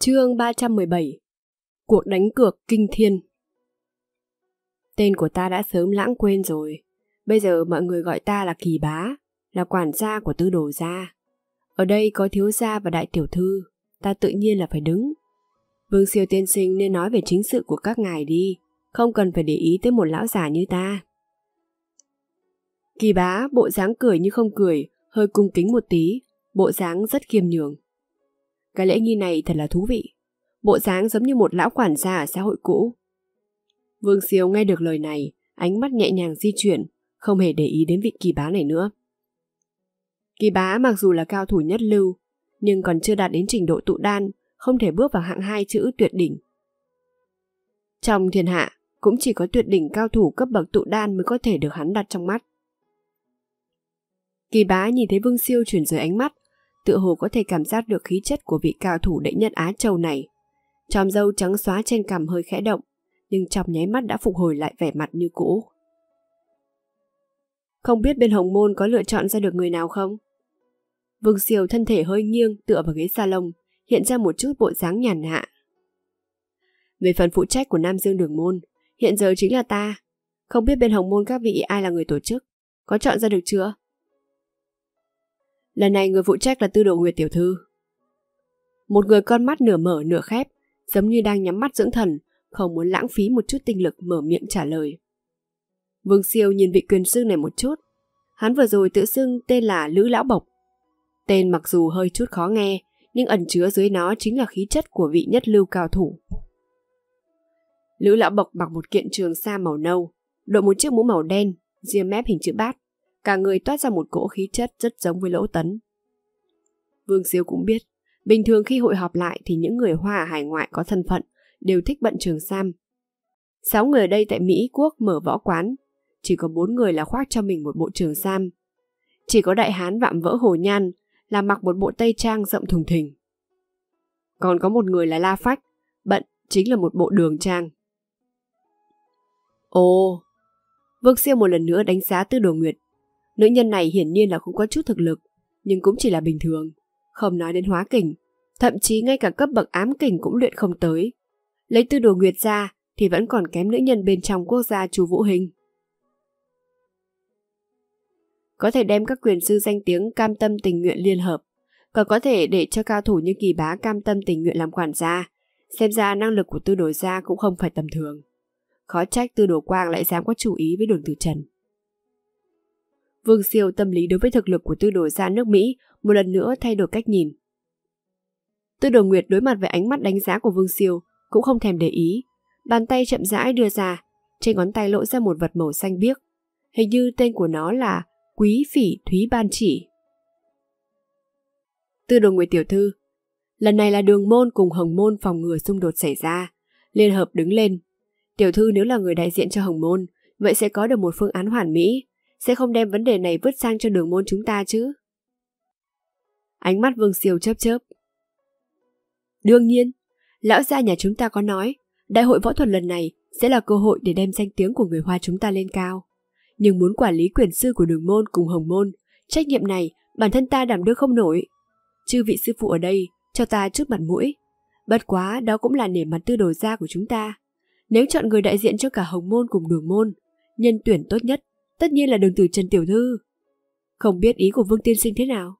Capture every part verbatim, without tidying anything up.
Chương ba trăm mười bảy. Cuộc đánh cược kinh thiên. Tên của ta đã sớm lãng quên rồi. Bây giờ mọi người gọi ta là Kỳ Bá, là quản gia của Tư Đồ gia. Ở đây có thiếu gia và đại tiểu thư, ta tự nhiên là phải đứng. Vương Siêu tiên sinh nên nói về chính sự của các ngài đi, không cần phải để ý tới một lão già như ta. Kỳ Bá bộ dáng cười như không cười, hơi cung kính một tí, bộ dáng rất khiêm nhường. Cái lễ nghi này thật là thú vị, bộ dáng giống như một lão quản gia ở xã hội cũ. Vương Siêu nghe được lời này, ánh mắt nhẹ nhàng di chuyển, không hề để ý đến vị Kỳ Bá này nữa. Kỳ Bá mặc dù là cao thủ nhất lưu, nhưng còn chưa đạt đến trình độ tụ đan, không thể bước vào hạng hai chữ tuyệt đỉnh. Trong thiên hạ, cũng chỉ có tuyệt đỉnh cao thủ cấp bậc tụ đan mới có thể được hắn đặt trong mắt. Kỳ Bá nhìn thấy Vương Siêu chuyển rời ánh mắt, tựa hồ có thể cảm giác được khí chất của vị cao thủ đệ nhất Á Châu này. Chòm râu trắng xóa trên cằm hơi khẽ động, nhưng trong nháy mắt đã phục hồi lại vẻ mặt như cũ. Không biết bên Hồng Môn có lựa chọn ra được người nào không? Vương Siêu thân thể hơi nghiêng tựa vào ghế salon, hiện ra một chút bộ dáng nhàn hạ. Về phần phụ trách của Nam Dương Đường Môn, hiện giờ chính là ta. Không biết bên Hồng Môn các vị ai là người tổ chức, có chọn ra được chưa? Lần này người phụ trách là Tư Đồ Nguyệt tiểu thư. Một người con mắt nửa mở nửa khép, giống như đang nhắm mắt dưỡng thần, không muốn lãng phí một chút tinh lực mở miệng trả lời. Vương Siêu nhìn vị quyền sư này một chút. Hắn vừa rồi tự xưng tên là Lữ Lão Bộc. Tên mặc dù hơi chút khó nghe, nhưng ẩn chứa dưới nó chính là khí chất của vị nhất lưu cao thủ. Lữ Lão Bộc mặc một kiện trường sa màu nâu, đội một chiếc mũ màu đen, ria mép hình chữ bát, cả người toát ra một cỗ khí chất rất giống với Lỗ Tấn. Vương Siêu cũng biết, bình thường khi hội họp lại thì những người Hoa ở hải ngoại có thân phận đều thích bận trường sam. Sáu người ở đây tại Mỹ Quốc mở võ quán, chỉ có bốn người là khoác cho mình một bộ trường sam. Chỉ có đại hán vạm vỡ Hồ Nhan là mặc một bộ tây trang rộng thùng thình. Còn có một người là La Phách, bận chính là một bộ đường trang. Ồ, Vương Siêu một lần nữa đánh giá Tư Đồ Nguyệt. Nữ nhân này hiển nhiên là cũng có chút thực lực, nhưng cũng chỉ là bình thường, không nói đến hóa kình, thậm chí ngay cả cấp bậc ám kình cũng luyện không tới. Lấy Tư Đồ Nguyệt ra thì vẫn còn kém nữ nhân bên trong quốc gia Chu Vũ Hình. Có thể đem các quyền sư danh tiếng cam tâm tình nguyện liên hợp, còn có thể để cho cao thủ như Kỳ Bá cam tâm tình nguyện làm quản gia. Xem ra năng lực của Tư Đồ gia cũng không phải tầm thường. Khó trách Tư Đồ Quang lại dám có chủ ý với Đường Tử Trần. Vương Siêu tâm lý đối với thực lực của Tư Đồ gia nước Mỹ một lần nữa thay đổi cách nhìn. Tư Đồ Nguyệt đối mặt với ánh mắt đánh giá của Vương Siêu cũng không thèm để ý, bàn tay chậm rãi đưa ra, trên ngón tay lộ ra một vật màu xanh biếc, hình như tên của nó là Quý Phỉ Thúy Ban Chỉ. Tư Đồ Nguyệt tiểu thư, lần này là Đường Môn cùng Hồng Môn phòng ngừa xung đột xảy ra, liên hợp đứng lên. Tiểu thư nếu là người đại diện cho Hồng Môn, vậy sẽ có được một phương án hoàn mỹ, sẽ không đem vấn đề này vứt sang cho Đường Môn chúng ta chứ? Ánh mắt Vương Siêu chớp chớp. Đương nhiên, lão gia nhà chúng ta có nói, đại hội võ thuật lần này sẽ là cơ hội để đem danh tiếng của người Hoa chúng ta lên cao. Nhưng muốn quản lý quyền sư của Đường Môn cùng Hồng Môn, trách nhiệm này bản thân ta đảm đương không nổi. Chư vị sư phụ ở đây cho ta chút mặt mũi. Bất quá đó cũng là nể mặt Tư Đồ gia của chúng ta. Nếu chọn người đại diện cho cả Hồng Môn cùng Đường Môn, nhân tuyển tốt nhất tất nhiên là Đường Tử Trần tiểu thư. Không biết ý của Vương tiên sinh thế nào?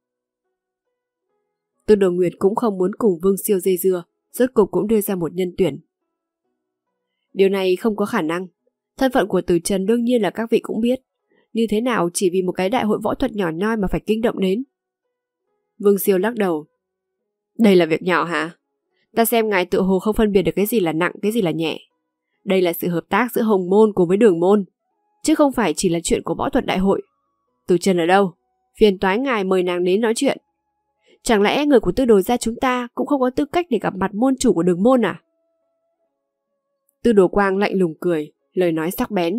Tư Đồ Nguyệt cũng không muốn cùng Vương Siêu dây dưa, rốt cục cũng đưa ra một nhân tuyển. Điều này không có khả năng. Thân phận của Tử Trần đương nhiên là các vị cũng biết. Như thế nào chỉ vì một cái đại hội võ thuật nhỏ nhoi mà phải kinh động đến? Vương Siêu lắc đầu. Đây là việc nhỏ hả? Ta xem ngài tự hồ không phân biệt được cái gì là nặng, cái gì là nhẹ. Đây là sự hợp tác giữa Hồng Môn cùng với Đường Môn, chứ không phải chỉ là chuyện của võ thuật đại hội. Tử Trần ở đâu? Phiền toái ngài mời nàng đến nói chuyện. Chẳng lẽ người của Tư Đồ gia chúng ta cũng không có tư cách để gặp mặt môn chủ của Đường Môn à? Tư Đồ Quang lạnh lùng cười, lời nói sắc bén.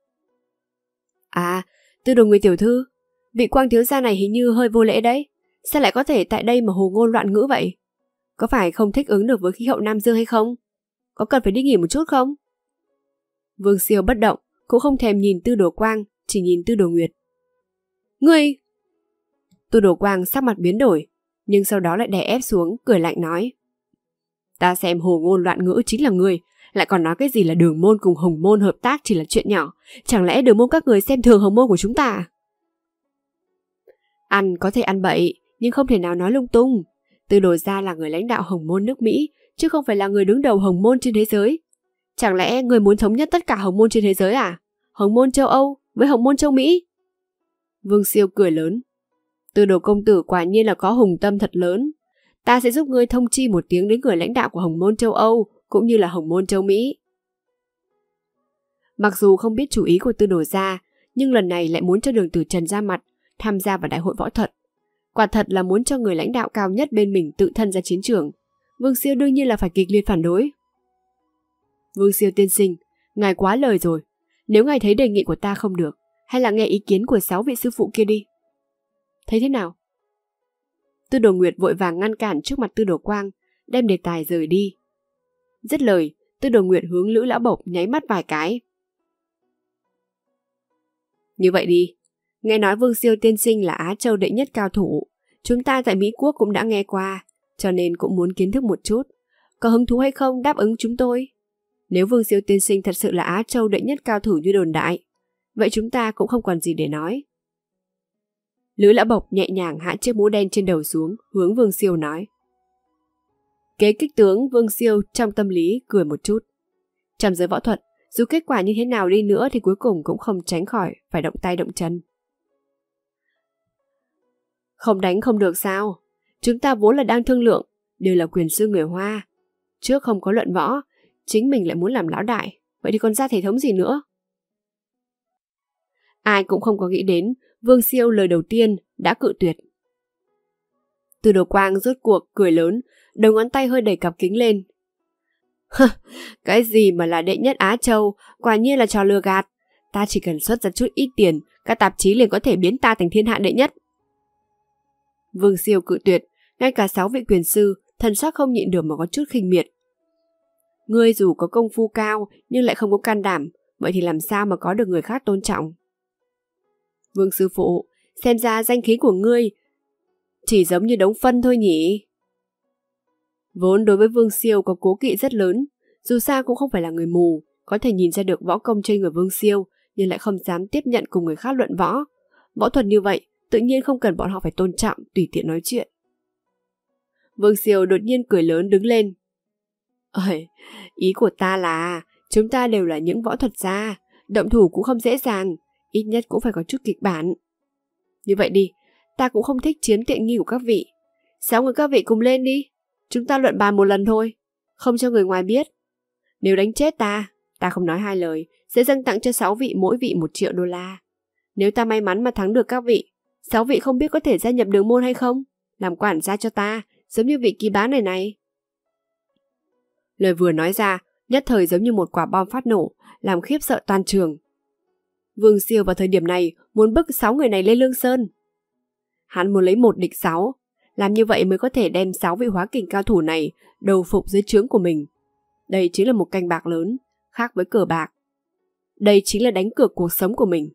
À, Tư Đồ Nguyệt tiểu thư, vị Quang thiếu gia này hình như hơi vô lễ đấy. Sao lại có thể tại đây mà hồ ngôn loạn ngữ vậy? Có phải không thích ứng được với khí hậu Nam Dương hay không? Có cần phải đi nghỉ một chút không? Vương Siêu bất động, cũng không thèm nhìn Tư Đồ Quang, chỉ nhìn Tư Đồ Nguyệt. Ngươi! Tư Đồ Quang sắc mặt biến đổi, nhưng sau đó lại đè ép xuống, cười lạnh nói. Ta xem hồ ngôn loạn ngữ chính là ngươi, lại còn nói cái gì là Đường môn cùng Hồng môn hợp tác chỉ là chuyện nhỏ. Chẳng lẽ Đường môn các người xem thường Hồng môn của chúng ta à? Ăn có thể ăn bậy, nhưng không thể nào nói lung tung. Tư Đồ Gia là người lãnh đạo Hồng môn nước Mỹ, chứ không phải là người đứng đầu Hồng môn trên thế giới. Chẳng lẽ người muốn thống nhất tất cả Hồng môn trên thế giới à? Hồng môn châu Âu với Hồng môn châu Mỹ? Vương Siêu cười lớn. Tư Đồ công tử quả nhiên là có hùng tâm thật lớn. Ta sẽ giúp ngươi thông chi một tiếng đến người lãnh đạo của Hồng môn châu Âu cũng như là Hồng môn châu Mỹ. Mặc dù không biết chủ ý của Tư Đồ Gia, nhưng lần này lại muốn cho Đường Tử Trần ra mặt tham gia vào đại hội võ thuật. Quả thật là muốn cho người lãnh đạo cao nhất bên mình tự thân ra chiến trường. Vương Siêu đương nhiên là phải kịch liệt phản đối. Vương Siêu tiên sinh, ngài quá lời rồi. Nếu ngài thấy đề nghị của ta không được, hay là nghe ý kiến của sáu vị sư phụ kia đi. Thấy thế nào? Tư Đồ Nguyệt vội vàng ngăn cản trước mặt Tư Đồ Quang, đem đề tài rời đi. Dứt lời, Tư Đồ Nguyệt hướng Lữ Lão Bộc nháy mắt vài cái. Như vậy đi, nghe nói Vương Siêu tiên sinh là Á Châu đệ nhất cao thủ. Chúng ta tại Mỹ Quốc cũng đã nghe qua, cho nên cũng muốn kiến thức một chút. Có hứng thú hay không đáp ứng chúng tôi? Nếu Vương Siêu tiên sinh thật sự là Á Châu đệ nhất cao thủ như đồn đại, vậy chúng ta cũng không còn gì để nói. Lữ Lão Bộc nhẹ nhàng hạ chiếc mũ đen trên đầu xuống, hướng Vương Siêu nói. Kế kích tướng Vương Siêu trong tâm lý cười một chút. Trong giới võ thuật, dù kết quả như thế nào đi nữa thì cuối cùng cũng không tránh khỏi phải động tay động chân. Không đánh không được sao? Chúng ta vốn là đang thương lượng, đều là quyền sư người Hoa. Trước không có luận võ, chính mình lại muốn làm lão đại, vậy thì còn ra thể thống gì nữa? Ai cũng không có nghĩ đến, Vương Siêu lời đầu tiên đã cự tuyệt. Tư Đồ Quang rốt cuộc cười lớn, đầu ngón tay hơi đẩy cặp kính lên. Cái gì mà là đệ nhất Á Châu, quả nhiên là trò lừa gạt. Ta chỉ cần xuất ra chút ít tiền, các tạp chí liền có thể biến ta thành thiên hạ đệ nhất. Vương Siêu cự tuyệt, ngay cả sáu vị quyền sư, thần sắc không nhịn được mà có chút khinh miệt. Ngươi dù có công phu cao nhưng lại không có can đảm, vậy thì làm sao mà có được người khác tôn trọng? Vương sư phụ, xem ra danh khí của ngươi chỉ giống như đống phân thôi nhỉ? Vốn đối với Vương Siêu có cố kỵ rất lớn, dù sao cũng không phải là người mù, có thể nhìn ra được võ công trên người Vương Siêu, nhưng lại không dám tiếp nhận cùng người khác luận võ. Võ thuật như vậy, tự nhiên không cần bọn họ phải tôn trọng, tùy tiện nói chuyện. Vương Siêu đột nhiên cười lớn đứng lên. Ơi, ý của ta là, chúng ta đều là những võ thuật gia, động thủ cũng không dễ dàng, ít nhất cũng phải có chút kịch bản. Như vậy đi, ta cũng không thích chiếm tiện nghi của các vị. Sáu người các vị cùng lên đi, chúng ta luận bàn một lần thôi, không cho người ngoài biết. Nếu đánh chết ta, ta không nói hai lời, sẽ dâng tặng cho sáu vị mỗi vị một triệu đô la. Nếu ta may mắn mà thắng được các vị, sáu vị không biết có thể gia nhập Đường môn hay không, làm quản gia cho ta, giống như vị ký bá này này. Lời vừa nói ra, nhất thời giống như một quả bom phát nổ, làm khiếp sợ toàn trường. Vương Siêu vào thời điểm này muốn bức sáu người này lên Lương Sơn. Hắn muốn lấy một địch sáu, làm như vậy mới có thể đem sáu vị hóa kình cao thủ này đầu phục dưới trướng của mình. Đây chính là một canh bạc lớn, khác với cờ bạc. Đây chính là đánh cược cuộc sống của mình.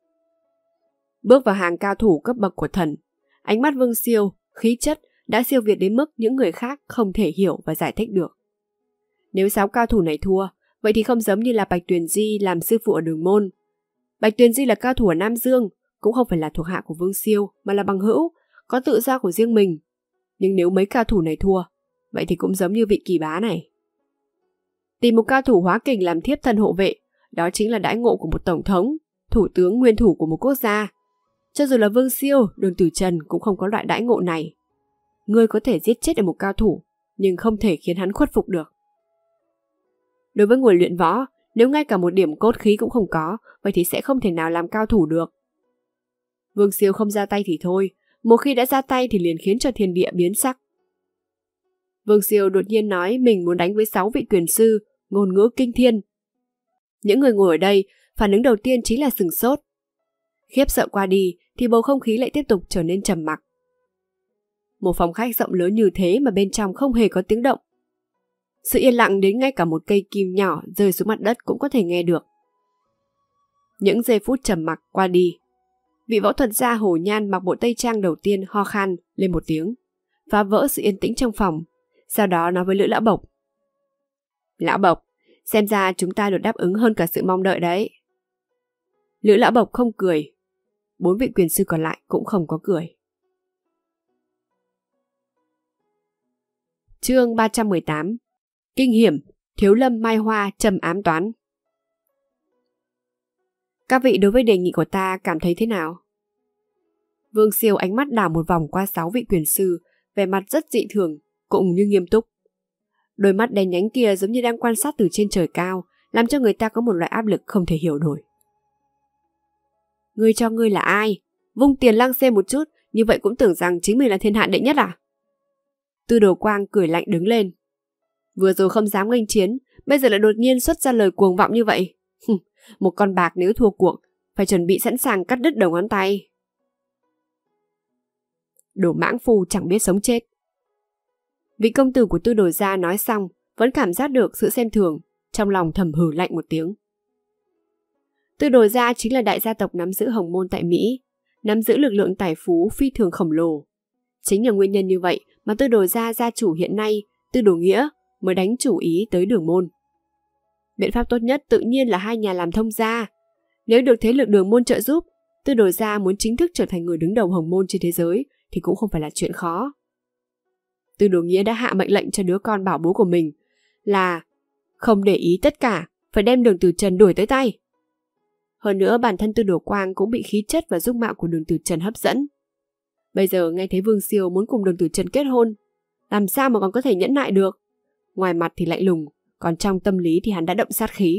Bước vào hàng cao thủ cấp bậc của thần, ánh mắt Vương Siêu, khí chất đã siêu việt đến mức những người khác không thể hiểu và giải thích được. Nếu sáu cao thủ này thua, vậy thì không giống như là Bạch Tuyền Di làm sư phụ ở Đường môn. Bạch Tuyền Di là cao thủ ở Nam Dương, cũng không phải là thuộc hạ của Vương Siêu, mà là bằng hữu, có tự do của riêng mình. Nhưng nếu mấy cao thủ này thua, vậy thì cũng giống như vị kỳ bá này. Tìm một cao thủ hóa kình làm thiếp thân hộ vệ, đó chính là đãi ngộ của một tổng thống, thủ tướng nguyên thủ của một quốc gia. Cho dù là Vương Siêu, Đường Tử Trần cũng không có loại đãi ngộ này. Ngươi có thể giết chết được một cao thủ, nhưng không thể khiến hắn khuất phục được. Đối với người luyện võ, nếu ngay cả một điểm cốt khí cũng không có, vậy thì sẽ không thể nào làm cao thủ được. Vương Siêu không ra tay thì thôi, một khi đã ra tay thì liền khiến cho thiên địa biến sắc. Vương Siêu đột nhiên nói mình muốn đánh với sáu vị quyền sư, ngôn ngữ kinh thiên. Những người ngồi ở đây, phản ứng đầu tiên chính là sửng sốt. Khiếp sợ qua đi thì bầu không khí lại tiếp tục trở nên trầm mặc. Một phòng khách rộng lớn như thế mà bên trong không hề có tiếng động. Sự yên lặng đến ngay cả một cây kim nhỏ rơi xuống mặt đất cũng có thể nghe được. Những giây phút trầm mặc qua đi, vị võ thuật gia Hồ Nhan mặc bộ tây trang đầu tiên ho khan lên một tiếng, phá vỡ sự yên tĩnh trong phòng, sau đó nói với Lữ Lão Bộc. Lão Bộc, xem ra chúng ta được đáp ứng hơn cả sự mong đợi đấy. Lữ Lão Bộc không cười. Bốn vị quyền sư còn lại cũng không có cười. Chương ba trăm mười tám. Kinh hiểm, Thiếu Lâm Mai Hoa trầm ám toán. Các vị đối với đề nghị của ta cảm thấy thế nào? Vương Siêu ánh mắt đảo một vòng qua sáu vị quyền sư, vẻ mặt rất dị thường, cũng như nghiêm túc. Đôi mắt đen nhánh kia giống như đang quan sát từ trên trời cao, làm cho người ta có một loại áp lực không thể hiểu nổi. Ngươi cho ngươi là ai? Vung tiền lăng xê một chút, như vậy cũng tưởng rằng chính mình là thiên hạ đệ nhất à? Tư Đồ Quang cười lạnh đứng lên. Vừa rồi không dám nghênh chiến, bây giờ lại đột nhiên xuất ra lời cuồng vọng như vậy. Một con bạc nếu thua cuộc, phải chuẩn bị sẵn sàng cắt đứt đầu ngón tay. Đồ mãng phu chẳng biết sống chết. Vị công tử của Tư Đồ gia nói xong, vẫn cảm giác được sự xem thường, trong lòng thầm hừ lạnh một tiếng. Tư Đồ gia chính là đại gia tộc nắm giữ hồng môn tại Mỹ, nắm giữ lực lượng tài phú phi thường khổng lồ. Chính là nguyên nhân như vậy mà Tư Đồ gia gia chủ hiện nay, Tư Đồ Nghĩa, mới đánh chủ ý tới Đường Môn. Biện pháp tốt nhất tự nhiên là hai nhà làm thông gia. Nếu được thế lực Đường Môn trợ giúp, Tư Đồ gia muốn chính thức trở thành người đứng đầu hồng môn trên thế giới thì cũng không phải là chuyện khó. Tư Đồ Nghĩa đã hạ mệnh lệnh cho đứa con bảo bối của mình là không để ý tất cả, phải đem Đường Tử Trần đuổi tới tay. Hơn nữa bản thân Tư Đồ Quang cũng bị khí chất và dung mạo của Đường Tử Trần hấp dẫn. Bây giờ nghe thấy Vương Siêu muốn cùng Đường Tử Trần kết hôn, làm sao mà còn có thể nhẫn nại được? Ngoài mặt thì lạnh lùng, còn trong tâm lý thì hắn đã động sát khí.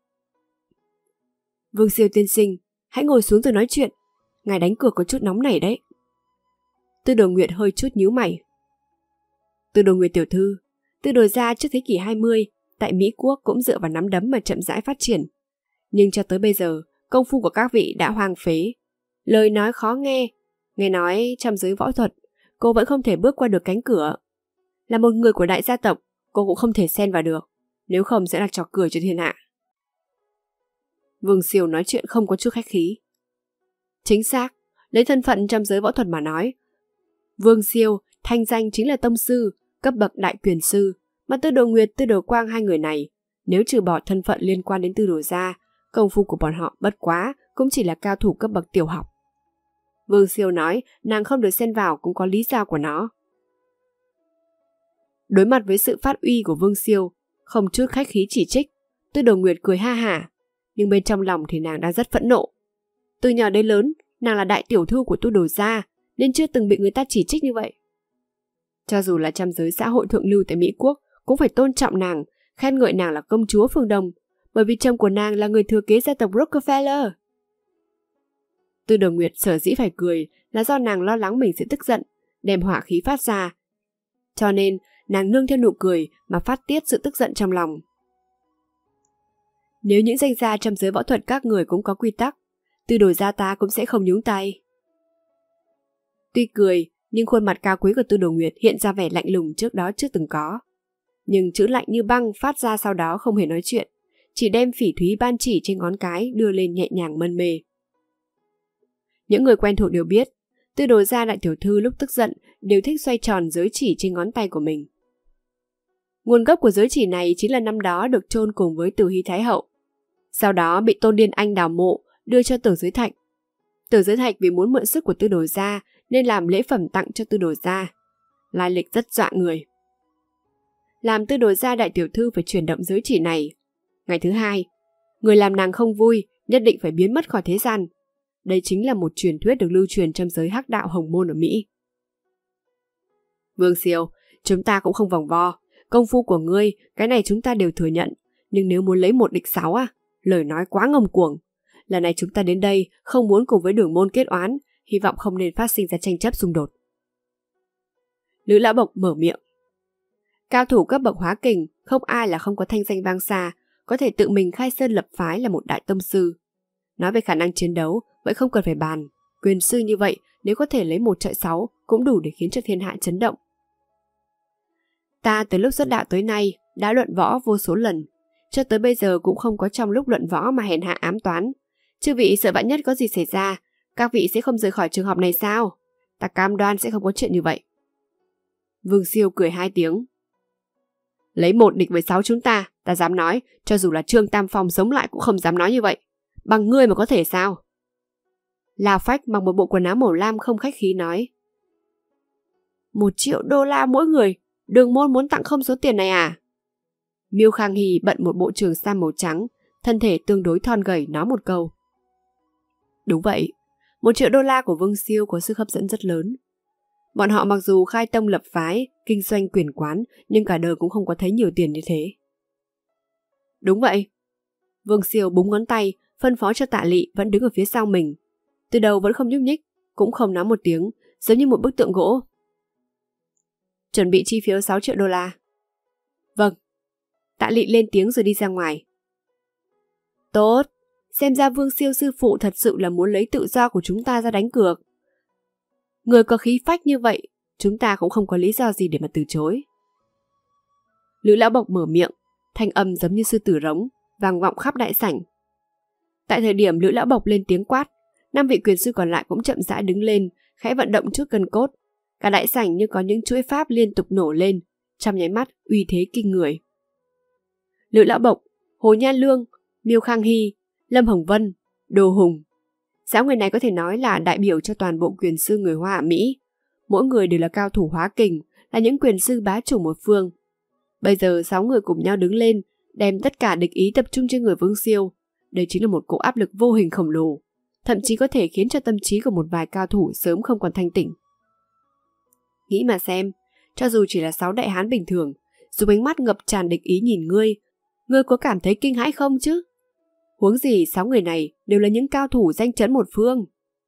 Vương Siêu tiên sinh, hãy ngồi xuống rồi nói chuyện. Ngài đánh cược có chút nóng nảy đấy. Tư Đồ Nguyệt hơi chút nhíu mày. Tư Đồ Nguyệt tiểu thư, Tư Đồ gia trước thế kỷ hai mươi, tại Mỹ Quốc cũng dựa vào nắm đấm mà chậm rãi phát triển. Nhưng cho tới bây giờ, công phu của các vị đã hoang phế. Lời nói khó nghe. Nghe nói trong giới võ thuật, cô vẫn không thể bước qua được cánh cửa. Là một người của đại gia tộc, cô cũng không thể xen vào được. Nếu không sẽ là trò cười cho thiên hạ. Vương Siêu nói chuyện không có chút khách khí. Chính xác, lấy thân phận trong giới võ thuật mà nói, Vương Siêu thanh danh chính là tông sư, cấp bậc đại quyền sư, mà Tư Đồ Nguyệt, Tư Đồ Quang hai người này, nếu trừ bỏ thân phận liên quan đến Tư Đồ gia, công phu của bọn họ bất quá cũng chỉ là cao thủ cấp bậc tiểu học. Vương Siêu nói nàng không được xen vào cũng có lý do của nó. Đối mặt với sự phát uy của Vương Siêu, không chút khách khí chỉ trích, Tư Đồ Nguyệt cười ha hả, nhưng bên trong lòng thì nàng đang rất phẫn nộ. Từ nhỏ đến lớn, nàng là đại tiểu thư của Tư Đồ gia, nên chưa từng bị người ta chỉ trích như vậy. Cho dù là trong giới xã hội thượng lưu tại Mỹ Quốc, cũng phải tôn trọng nàng, khen ngợi nàng là công chúa phương Đông, bởi vì chồng của nàng là người thừa kế gia tộc Rockefeller. Tư Đồ Nguyệt sở dĩ phải cười là do nàng lo lắng mình sẽ tức giận, đem hỏa khí phát ra. Cho nên, nàng nương theo nụ cười mà phát tiết sự tức giận trong lòng. Nếu những danh gia trong giới võ thuật các người cũng có quy tắc, Tư Đồ gia ta cũng sẽ không nhúng tay. Tuy cười, nhưng khuôn mặt cao quý của Tư Đồ Nguyệt hiện ra vẻ lạnh lùng trước đó chưa từng có. Nhưng chữ lạnh như băng phát ra sau đó không hề nói chuyện, chỉ đem phỉ thúy ban chỉ trên ngón cái đưa lên nhẹ nhàng mân mê. Những người quen thuộc đều biết, Tư Đồ gia đại tiểu thư lúc tức giận đều thích xoay tròn giới chỉ trên ngón tay của mình. Nguồn gốc của giới chỉ này chính là năm đó được chôn cùng với Từ Hy Thái Hậu. Sau đó bị Tôn Điên Anh đào mộ, đưa cho Tưởng Giới Thạch. Tưởng Giới Thạch vì muốn mượn sức của Tư Đồ gia nên làm lễ phẩm tặng cho Tư Đồ gia. Lai lịch rất dọa người. Làm Tư Đồ gia đại tiểu thư phải chuyển động giới chỉ này. Ngày thứ hai, người làm nàng không vui, nhất định phải biến mất khỏi thế gian. Đây chính là một truyền thuyết được lưu truyền trong giới hắc đạo hồng môn ở Mỹ. Vương Siêu, chúng ta cũng không vòng vo. Công phu của ngươi, cái này chúng ta đều thừa nhận. Nhưng nếu muốn lấy một địch sáu à, lời nói quá ngông cuồng. Lần này chúng ta đến đây không muốn cùng với Đường Môn kết oán, hy vọng không nên phát sinh ra tranh chấp xung đột. Lữ Lão Bộc mở miệng. Cao thủ cấp bậc hóa kình, không ai là không có thanh danh vang xa, có thể tự mình khai sơn lập phái là một đại tông sư. Nói về khả năng chiến đấu, vậy không cần phải bàn. Quyền sư như vậy, nếu có thể lấy một trọi sáu, cũng đủ để khiến cho thiên hạ chấn động. Ta từ lúc xuất đạo tới nay, đã luận võ vô số lần. Cho tới bây giờ cũng không có trong lúc luận võ mà hèn hạ ám toán. Chư vị sợ vạn nhất có gì xảy ra, các vị sẽ không rời khỏi trường học này sao? Ta cam đoan sẽ không có chuyện như vậy. Vương Siêu cười hai tiếng. Lấy một địch với sáu chúng ta, Ta dám nói, cho dù là Trương Tam Phong sống lại cũng không dám nói như vậy. Bằng ngươi mà có thể sao? La Phách mặc một bộ quần áo màu lam không khách khí nói. Một triệu đô la mỗi người, Đường Môn muốn tặng không số tiền này à? Miêu Khang Hy bận một bộ trường sam màu trắng, thân thể tương đối thon gầy nói một câu. Đúng vậy, một triệu đô la của Vương Siêu có sức hấp dẫn rất lớn. Bọn họ mặc dù khai tông lập phái, kinh doanh quyền quán, nhưng cả đời cũng không có thấy nhiều tiền như thế. Đúng vậy. Vương Siêu búng ngón tay, phân phó cho Tạ Lị vẫn đứng ở phía sau mình. Từ đầu vẫn không nhúc nhích, cũng không nói một tiếng, giống như một bức tượng gỗ. Chuẩn bị chi phiếu sáu triệu đô la. Vâng. Tạ Lị lên tiếng rồi đi ra ngoài. Tốt, xem ra Vương Siêu sư phụ thật sự là muốn lấy tự do của chúng ta ra đánh cược. Người có khí phách như vậy, chúng ta cũng không có lý do gì để mà từ chối. Lữ Lão Bộc mở miệng, thanh âm giống như sư tử rống, vang vọng khắp đại sảnh. Tại thời điểm Lữ Lão Bộc lên tiếng quát, năm vị quyền sư còn lại cũng chậm rãi đứng lên, khẽ vận động chút cân cốt. Cả đại sảnh như có những chuỗi pháp liên tục nổ lên, trong nháy mắt uy thế kinh người. Lữ Lão Bộc, Hồ Nhan Lương, Miêu Khang Hy, Lâm Hồng Vân, Đồ Hùng. Sáu người này có thể nói là đại biểu cho toàn bộ quyền sư người Hoa ở Mỹ. Mỗi người đều là cao thủ hóa kình, là những quyền sư bá chủ một phương. Bây giờ sáu người cùng nhau đứng lên, đem tất cả địch ý tập trung trên người Vương Siêu. Đây chính là một cỗ áp lực vô hình khổng lồ, thậm chí có thể khiến cho tâm trí của một vài cao thủ sớm không còn thanh tỉnh. Nghĩ mà xem, cho dù chỉ là sáu đại hán bình thường, dùng ánh mắt ngập tràn địch ý nhìn ngươi, ngươi có cảm thấy kinh hãi không chứ? Huống gì sáu người này đều là những cao thủ danh chấn một phương.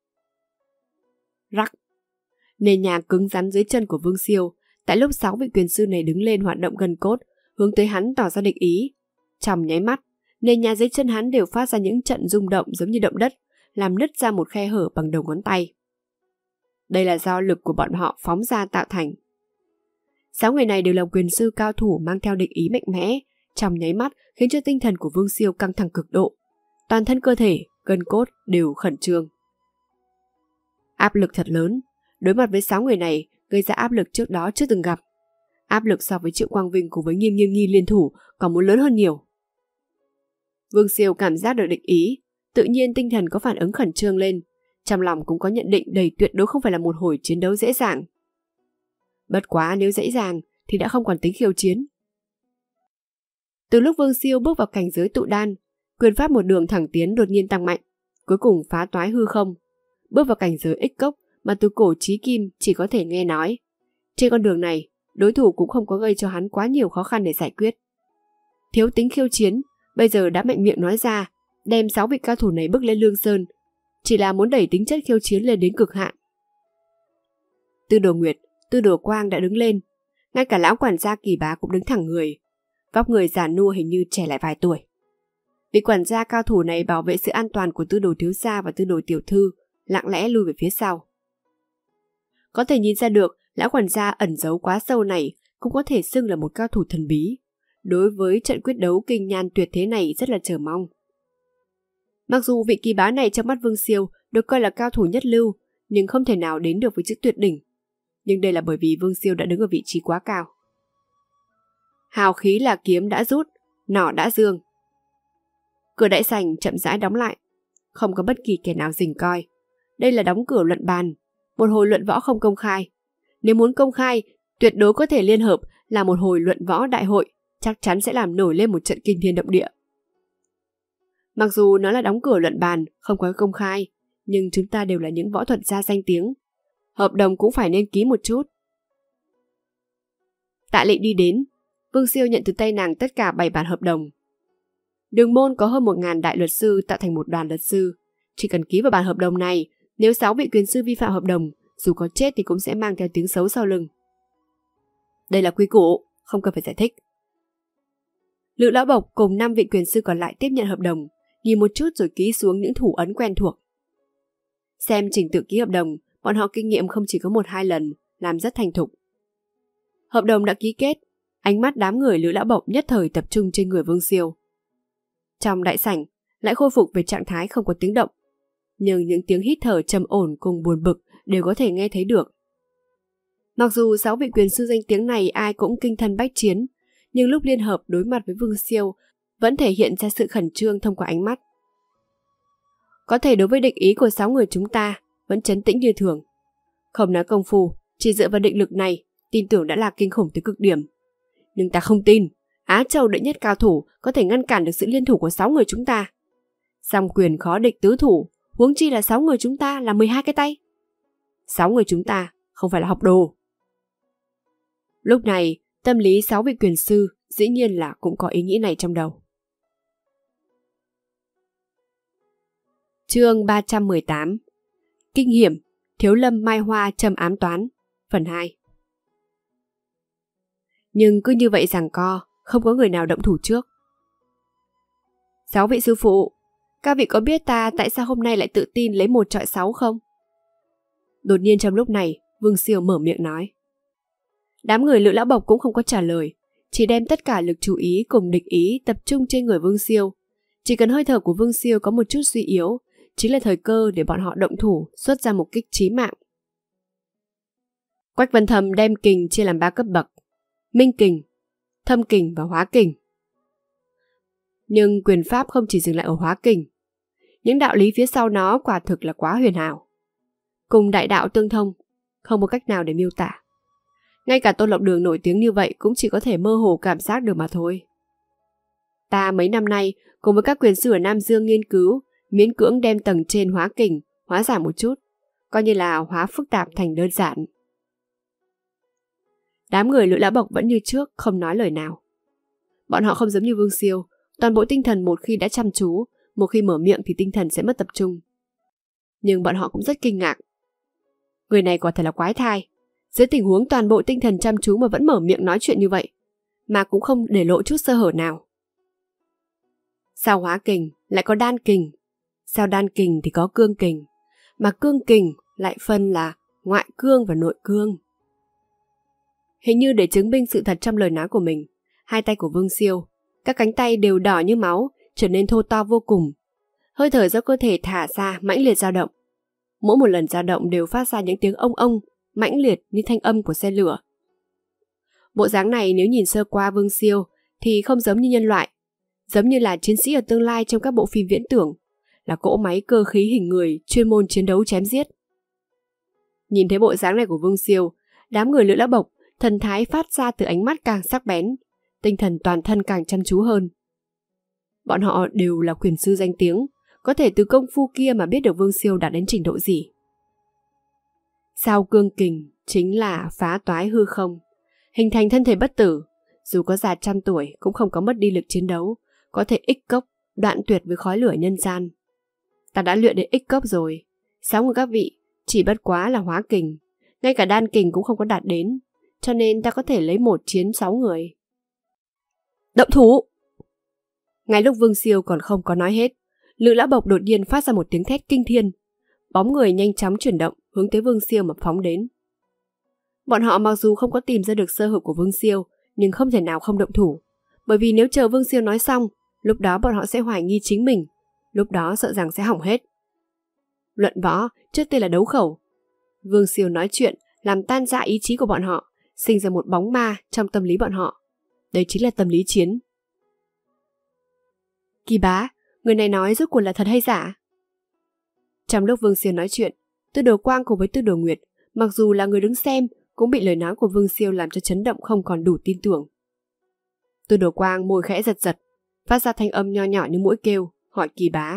Rắc. Nền nhà cứng rắn dưới chân của Vương Siêu, tại lúc sáu vị quyền sư này đứng lên hoạt động gần cốt, hướng tới hắn tỏ ra địch ý. Trong nháy mắt, nền nhà dưới chân hắn đều phát ra những trận rung động giống như động đất, làm nứt ra một khe hở bằng đầu ngón tay. Đây là do lực của bọn họ phóng ra tạo thành. Sáu người này đều là quyền sư cao thủ mang theo địch ý mạnh mẽ, trong nháy mắt khiến cho tinh thần của Vương Siêu căng thẳng cực độ. Toàn thân cơ thể, gân cốt đều khẩn trương. Áp lực thật lớn, đối mặt với sáu người này gây ra áp lực trước đó chưa từng gặp. Áp lực so với Triệu Quang Vinh cùng với Nghiêm Nghiêm Nhi liên thủ còn muốn lớn hơn nhiều. Vương Siêu cảm giác được địch ý, tự nhiên tinh thần có phản ứng khẩn trương lên, trong lòng cũng có nhận định đầy tuyệt đối không phải là một hồi chiến đấu dễ dàng. Bất quá nếu dễ dàng thì đã không còn tính khiêu chiến. Từ lúc Vương Siêu bước vào cảnh giới tụ đan, quyền pháp một đường thẳng tiến đột nhiên tăng mạnh, cuối cùng phá toái hư không. Bước vào cảnh giới ích cốc mà từ cổ chí kim chỉ có thể nghe nói. Trên con đường này, đối thủ cũng không có gây cho hắn quá nhiều khó khăn để giải quyết. Thiếu tính khiêu chiến, bây giờ đã mạnh miệng nói ra, đem sáu vị cao thủ này bước lên Lương Sơn, chỉ là muốn đẩy tính chất khiêu chiến lên đến cực hạn. Tư Đồ Nguyệt, Tư Đồ Quang đã đứng lên, ngay cả lão quản gia Kỳ Bá cũng đứng thẳng người, vóc người già nua hình như trẻ lại vài tuổi. Vị quản gia cao thủ này bảo vệ sự an toàn của Tư Đồ thiếu gia và Tư Đồ tiểu thư, lặng lẽ lui về phía sau. Có thể nhìn ra được, lão quản gia ẩn giấu quá sâu này cũng có thể xưng là một cao thủ thần bí. Đối với trận quyết đấu kinh nhan tuyệt thế này rất là chờ mong. Mặc dù vị Kỳ Bá này trong mắt Vương Siêu được coi là cao thủ nhất lưu, nhưng không thể nào đến được với chữ tuyệt đỉnh. Nhưng đây là bởi vì Vương Siêu đã đứng ở vị trí quá cao. Hào khí là kiếm đã rút, nỏ đã dương. Cửa đại sảnh chậm rãi đóng lại, không có bất kỳ kẻ nào rình coi. Đây là đóng cửa luận bàn, một hồi luận võ không công khai. Nếu muốn công khai, tuyệt đối có thể liên hợp là một hồi luận võ đại hội, chắc chắn sẽ làm nổi lên một trận kinh thiên động địa. Mặc dù nó là đóng cửa luận bàn, không có công khai, nhưng chúng ta đều là những võ thuật gia danh tiếng. Hợp đồng cũng phải nên ký một chút. Tạ Lị đi đến, Vương Siêu nhận từ tay nàng tất cả bảy bản hợp đồng. Đường môn có hơn một nghìn đại luật sư tạo thành một đoàn luật sư. Chỉ cần ký vào bản hợp đồng này, nếu sáu vị quyền sư vi phạm hợp đồng, dù có chết thì cũng sẽ mang theo tiếng xấu sau lưng. Đây là quy củ, không cần phải giải thích. Lữ Lão Bộc cùng năm vị quyền sư còn lại tiếp nhận hợp đồng, nhìn một chút rồi ký xuống những thủ ấn quen thuộc. Xem trình tự ký hợp đồng, bọn họ kinh nghiệm không chỉ có một hai lần, làm rất thành thục. Hợp đồng đã ký kết, ánh mắt đám người Lữ Lão Bộc nhất thời tập trung trên người Vương Siêu. Trong đại sảnh, lại khôi phục về trạng thái không có tiếng động. Nhưng những tiếng hít thở trầm ổn cùng buồn bực đều có thể nghe thấy được. Mặc dù sáu vị quyền sư danh tiếng này ai cũng kinh thân bách chiến, nhưng lúc liên hợp đối mặt với Vương Siêu vẫn thể hiện ra sự khẩn trương thông qua ánh mắt. Có thể đối với địch ý của sáu người chúng ta vẫn trấn tĩnh như thường. Không nói công phu, chỉ dựa vào định lực này, tin tưởng đã là kinh khủng tới cực điểm. Nhưng ta không tin Á Châu đệ nhất cao thủ có thể ngăn cản được sự liên thủ của sáu người chúng ta. Song quyền khó địch tứ thủ, huống chi là sáu người chúng ta là mười hai cái tay. Sáu người chúng ta không phải là học đồ. Lúc này, tâm lý sáu vị quyền sư dĩ nhiên là cũng có ý nghĩ này trong đầu. Chương ba trăm mười tám. Kinh hiểm, Thiếu Lâm Mai Hoa châm ám toán, phần hai. Nhưng cứ như vậy giằng co, không có người nào động thủ trước. Sáu vị sư phụ, các vị có biết ta tại sao hôm nay lại tự tin lấy một trọi sáu không? Đột nhiên trong lúc này, Vương Siêu mở miệng nói. Đám người Lữ Lão Bộc cũng không có trả lời, chỉ đem tất cả lực chú ý cùng địch ý tập trung trên người Vương Siêu. Chỉ cần hơi thở của Vương Siêu có một chút suy yếu, chính là thời cơ để bọn họ động thủ xuất ra một kích chí mạng. Quách Vân Thầm đem kình chia làm ba cấp bậc: Minh kình, Thâm kình và Hóa kình. Nhưng quyền pháp không chỉ dừng lại ở Hóa kình. Những đạo lý phía sau nó quả thực là quá huyền ảo. Cùng đại đạo tương thông, không có cách nào để miêu tả. Ngay cả Tôn Lộc Đường nổi tiếng như vậy cũng chỉ có thể mơ hồ cảm giác được mà thôi. Ta mấy năm nay cùng với các quyền sư ở Nam Dương nghiên cứu, miễn cưỡng đem tầng trên hóa kình hóa giảm một chút, coi như là hóa phức tạp thành đơn giản. Đám người Lữ Lão Bộc vẫn như trước, không nói lời nào. Bọn họ không giống như Vương Siêu, toàn bộ tinh thần một khi đã chăm chú, một khi mở miệng thì tinh thần sẽ mất tập trung. Nhưng bọn họ cũng rất kinh ngạc. Người này quả thật là quái thai. Dưới tình huống toàn bộ tinh thần chăm chú mà vẫn mở miệng nói chuyện như vậy, mà cũng không để lộ chút sơ hở nào. Sao hóa kình lại có đan kình? Sao đan kình thì có cương kình? Mà cương kình lại phân là ngoại cương và nội cương. Hình như để chứng minh sự thật trong lời nói của mình, hai tay của Vương Siêu, các cánh tay đều đỏ như máu, trở nên thô to vô cùng. Hơi thở do cơ thể thả ra mãnh liệt dao động. Mỗi một lần dao động đều phát ra những tiếng ông ông, mãnh liệt như thanh âm của xe lửa. Bộ dáng này nếu nhìn sơ qua Vương Siêu thì không giống như nhân loại, giống như là chiến sĩ ở tương lai trong các bộ phim viễn tưởng, là cỗ máy cơ khí hình người chuyên môn chiến đấu chém giết. Nhìn thấy bộ dáng này của Vương Siêu, đám người Lữ Lão Bộc thần thái phát ra từ ánh mắt càng sắc bén, tinh thần toàn thân càng chăm chú hơn. Bọn họ đều là quyền sư danh tiếng, có thể từ công phu kia mà biết được Vương Siêu đạt đến trình độ gì. Sao cương kình chính là phá toái hư không, hình thành thân thể bất tử, dù có già trăm tuổi cũng không có mất đi lực chiến đấu, có thể ích cốc, đoạn tuyệt với khói lửa nhân gian. Ta đã luyện đến ích cốc rồi, sáu người các vị chỉ bất quá là hóa kình, ngay cả đan kình cũng không có đạt đến, cho nên ta có thể lấy một chiến sáu người. Động thủ! Ngay lúc Vương Siêu còn không có nói hết, Lữ Lão Bộc đột nhiên phát ra một tiếng thét kinh thiên. Bóng người nhanh chóng chuyển động hướng tới Vương Siêu mà phóng đến. Bọn họ mặc dù không có tìm ra được sơ hở của Vương Siêu, nhưng không thể nào không động thủ, bởi vì nếu chờ Vương Siêu nói xong, lúc đó bọn họ sẽ hoài nghi chính mình, lúc đó sợ rằng sẽ hỏng hết. Luận võ trước tiên là đấu khẩu. Vương Siêu nói chuyện làm tan rã ý chí của bọn họ, sinh ra một bóng ma trong tâm lý bọn họ. Đây chính là tâm lý chiến. Kỳ bá, người này nói rốt cuộc là thật hay giả? Trong lúc Vương Siêu nói chuyện, Tư Đồ Quang cùng với Tư Đồ Nguyệt, mặc dù là người đứng xem, cũng bị lời nói của Vương Siêu làm cho chấn động không còn đủ tin tưởng. Tư Đồ Quang môi khẽ giật giật, phát ra thanh âm nho nhỏ như mũi kêu, hỏi Kỳ bá.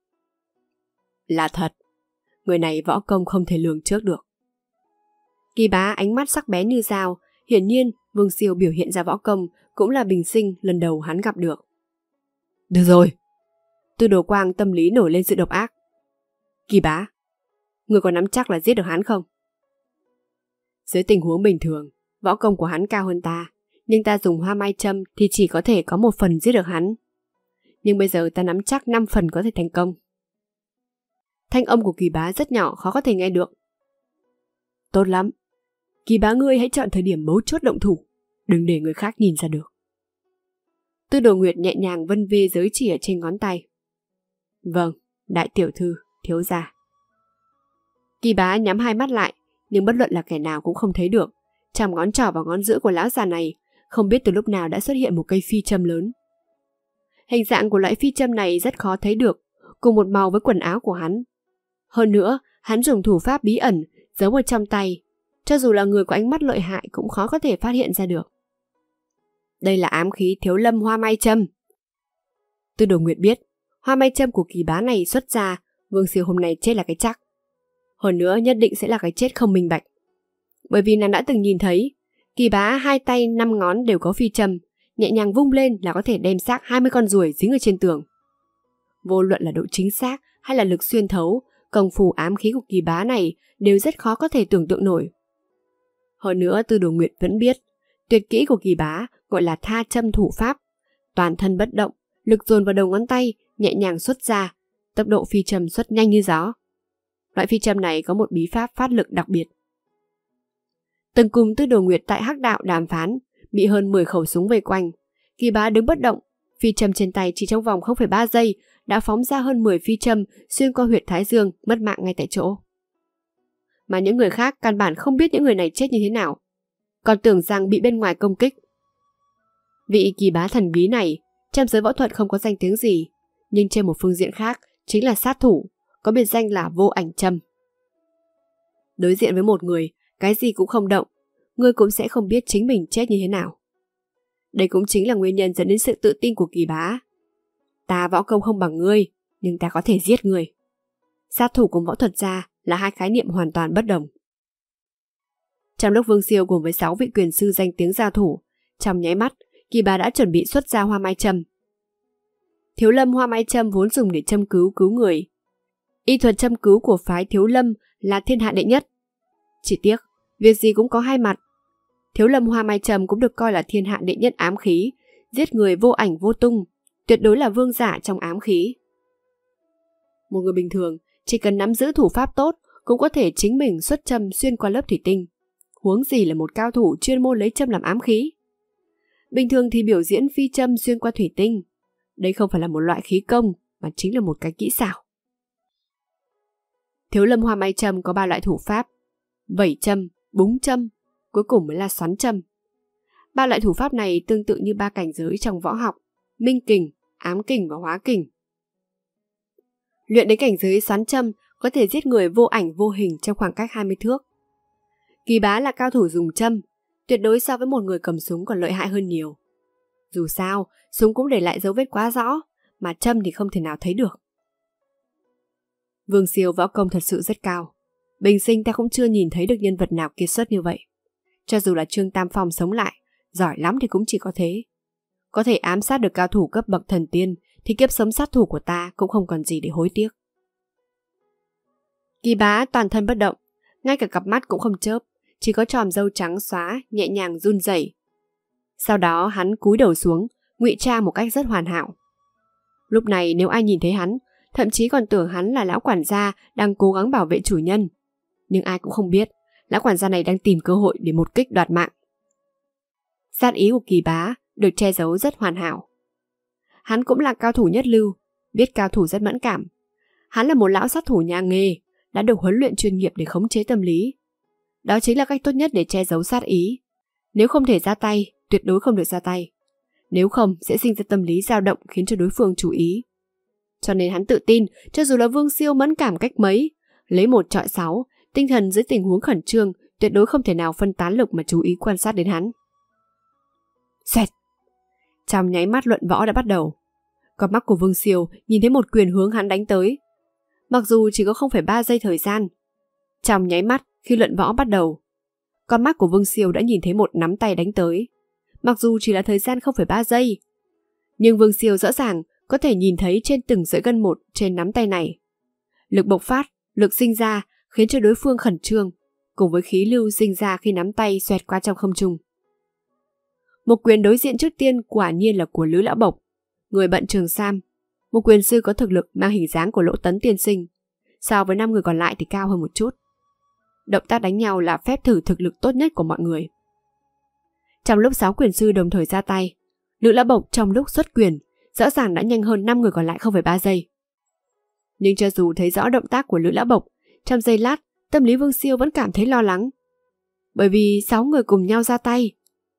Là thật, người này võ công không thể lường trước được. Kỳ bá ánh mắt sắc bén như dao, hiển nhiên Vương Siêu biểu hiện ra võ công cũng là bình sinh lần đầu hắn gặp được. Được rồi. Tư Đồ Quang tâm lý nổi lên sự độc ác. Kỳ bá, người có nắm chắc là giết được hắn không? Dưới tình huống bình thường, võ công của hắn cao hơn ta, nhưng ta dùng hoa mai châm thì chỉ có thể có một phần giết được hắn. Nhưng bây giờ ta nắm chắc năm phần có thể thành công. Thanh âm của Kỳ bá rất nhỏ, khó có thể nghe được. Tốt lắm. Kỳ bá ngươi hãy chọn thời điểm mấu chốt động thủ, đừng để người khác nhìn ra được. Tư Đồ Nguyệt nhẹ nhàng vân vê giới chỉ ở trên ngón tay. Vâng, đại tiểu thư, thiếu gia. Kỳ bá nhắm hai mắt lại, nhưng bất luận là kẻ nào cũng không thấy được. Trong ngón trỏ và ngón giữa của lão già này, không biết từ lúc nào đã xuất hiện một cây phi châm lớn. Hình dạng của loại phi châm này rất khó thấy được, cùng một màu với quần áo của hắn. Hơn nữa, hắn dùng thủ pháp bí ẩn, giấu ở trong tay, cho dù là người có ánh mắt lợi hại cũng khó có thể phát hiện ra được. Đây là ám khí Thiếu Lâm Hoa Mai Châm. Tư Đồ Nguyệt biết, hoa mai châm của Kỳ Bá này xuất ra, Vương Siêu hôm nay chết là cái chắc. Hơn nữa nhất định sẽ là cái chết không minh bạch. Bởi vì nàng đã từng nhìn thấy, Kỳ Bá hai tay năm ngón đều có phi châm, nhẹ nhàng vung lên là có thể đem xác hai mươi con ruồi dính ở trên tường. Vô luận là độ chính xác hay là lực xuyên thấu, công phu ám khí của Kỳ Bá này đều rất khó có thể tưởng tượng nổi. Hơn nữa Tư Đồ Nguyệt vẫn biết, tuyệt kỹ của Kỳ Bá gọi là tha châm thủ pháp, toàn thân bất động, lực dồn vào đầu ngón tay, nhẹ nhàng xuất ra, tốc độ phi châm xuất nhanh như gió. Loại phi châm này có một bí pháp phát lực đặc biệt. Từng cùng Tư Đồ Nguyệt tại Hắc Đạo đàm phán, bị hơn mười khẩu súng vây quanh. Kỳ Bá đứng bất động, phi châm trên tay chỉ trong vòng không phẩy ba giây đã phóng ra hơn mười phi châm xuyên qua huyệt thái dương, mất mạng ngay tại chỗ. Mà những người khác căn bản không biết những người này chết như thế nào, còn tưởng rằng bị bên ngoài công kích. Vị Kỳ Bá thần bí này trong giới võ thuật không có danh tiếng gì, nhưng trên một phương diện khác chính là sát thủ, có biệt danh là Vô Ảnh Châm. Đối diện với một người, cái gì cũng không động, người cũng sẽ không biết chính mình chết như thế nào. Đây cũng chính là nguyên nhân dẫn đến sự tự tin của Kỳ Bá. Ta võ công không bằng ngươi, nhưng ta có thể giết ngươi. Sát thủ cùng võ thuật gia là hai khái niệm hoàn toàn bất đồng. Trong lúc Vương Siêu cùng với sáu vị quyền sư danh tiếng giao thủ, trong nháy mắt, Kỳ Bá đã chuẩn bị xuất ra hoa mai châm. Thiếu Lâm hoa mai châm vốn dùng để châm cứu cứu người. Y thuật châm cứu của phái Thiếu Lâm là thiên hạ đệ nhất. Chỉ tiếc, việc gì cũng có hai mặt. Thiếu Lâm hoa mai châm cũng được coi là thiên hạ đệ nhất ám khí, giết người vô ảnh vô tung, tuyệt đối là vương giả trong ám khí. Một người bình thường chỉ cần nắm giữ thủ pháp tốt cũng có thể chính mình xuất châm xuyên qua lớp thủy tinh, huống gì là một cao thủ chuyên môn lấy châm làm ám khí. Bình thường thì biểu diễn phi châm xuyên qua thủy tinh, đây không phải là một loại khí công mà chính là một cái kỹ xảo. Thiếu Lâm hoa mai châm có ba loại thủ pháp: vẩy châm, búng châm, cuối cùng mới là xoắn châm. Ba loại thủ pháp này tương tự như ba cảnh giới trong võ học: minh kình, ám kình và hóa kình. Luyện đến cảnh giới xoắn châm có thể giết người vô ảnh vô hình trong khoảng cách hai mươi thước. Kỳ Bá là cao thủ dùng châm, tuyệt đối so với một người cầm súng còn lợi hại hơn nhiều. Dù sao, súng cũng để lại dấu vết quá rõ, mà châm thì không thể nào thấy được. Vương Siêu võ công thật sự rất cao. Bình sinh ta cũng chưa nhìn thấy được nhân vật nào kiệt xuất như vậy. Cho dù là Trương Tam Phong sống lại, giỏi lắm thì cũng chỉ có thế. Có thể ám sát được cao thủ cấp bậc thần tiên thì kiếp sống sát thủ của ta cũng không còn gì để hối tiếc. Kỳ Bá toàn thân bất động, ngay cả cặp mắt cũng không chớp, chỉ có chòm râu trắng xóa nhẹ nhàng run rẩy. Sau đó hắn cúi đầu xuống, ngụy trang một cách rất hoàn hảo. Lúc này nếu ai nhìn thấy hắn, thậm chí còn tưởng hắn là lão quản gia đang cố gắng bảo vệ chủ nhân. Nhưng ai cũng không biết, lão quản gia này đang tìm cơ hội để một kích đoạt mạng. Sát ý của Kỳ Bá được che giấu rất hoàn hảo. Hắn cũng là cao thủ nhất lưu, biết cao thủ rất mẫn cảm. Hắn là một lão sát thủ nhà nghề, đã được huấn luyện chuyên nghiệp để khống chế tâm lý. Đó chính là cách tốt nhất để che giấu sát ý. Nếu không thể ra tay, tuyệt đối không được ra tay. Nếu không, sẽ sinh ra tâm lý dao động khiến cho đối phương chú ý. Cho nên hắn tự tin, cho dù là Vương Siêu mẫn cảm cách mấy, lấy một trọi sáu, tinh thần dưới tình huống khẩn trương, tuyệt đối không thể nào phân tán lực mà chú ý quan sát đến hắn. Xoẹt! Trong nháy mắt luận võ đã bắt đầu. Con mắt của Vương Siêu nhìn thấy một quyền hướng hắn đánh tới. Mặc dù chỉ có không phẩy ba giây thời gian, trong nháy mắt khi luận võ bắt đầu, con mắt của Vương Siêu đã nhìn thấy một nắm tay đánh tới. Mặc dù chỉ là thời gian không phẩy ba giây, nhưng Vương Siêu rõ ràng có thể nhìn thấy trên từng sợi gân một trên nắm tay này. Lực bộc phát, lực sinh ra khiến cho đối phương khẩn trương, cùng với khí lưu sinh ra khi nắm tay xoẹt qua trong không trung. Một quyền đối diện trước tiên quả nhiên là của Lữ Lão Bộc, người bận trường sam, một quyền sư có thực lực mang hình dáng của Lỗ Tấn tiên sinh, so với năm người còn lại thì cao hơn một chút. Động tác đánh nhau là phép thử thực lực tốt nhất của mọi người. Trong lúc sáu quyền sư đồng thời ra tay, Lữ Lão Bộc trong lúc xuất quyền rõ ràng đã nhanh hơn năm người còn lại không phẩy ba giây. Nhưng cho dù thấy rõ động tác của Lữ Lão Bộc, trong giây lát tâm lý Vương Siêu vẫn cảm thấy lo lắng. Bởi vì sáu người cùng nhau ra tay,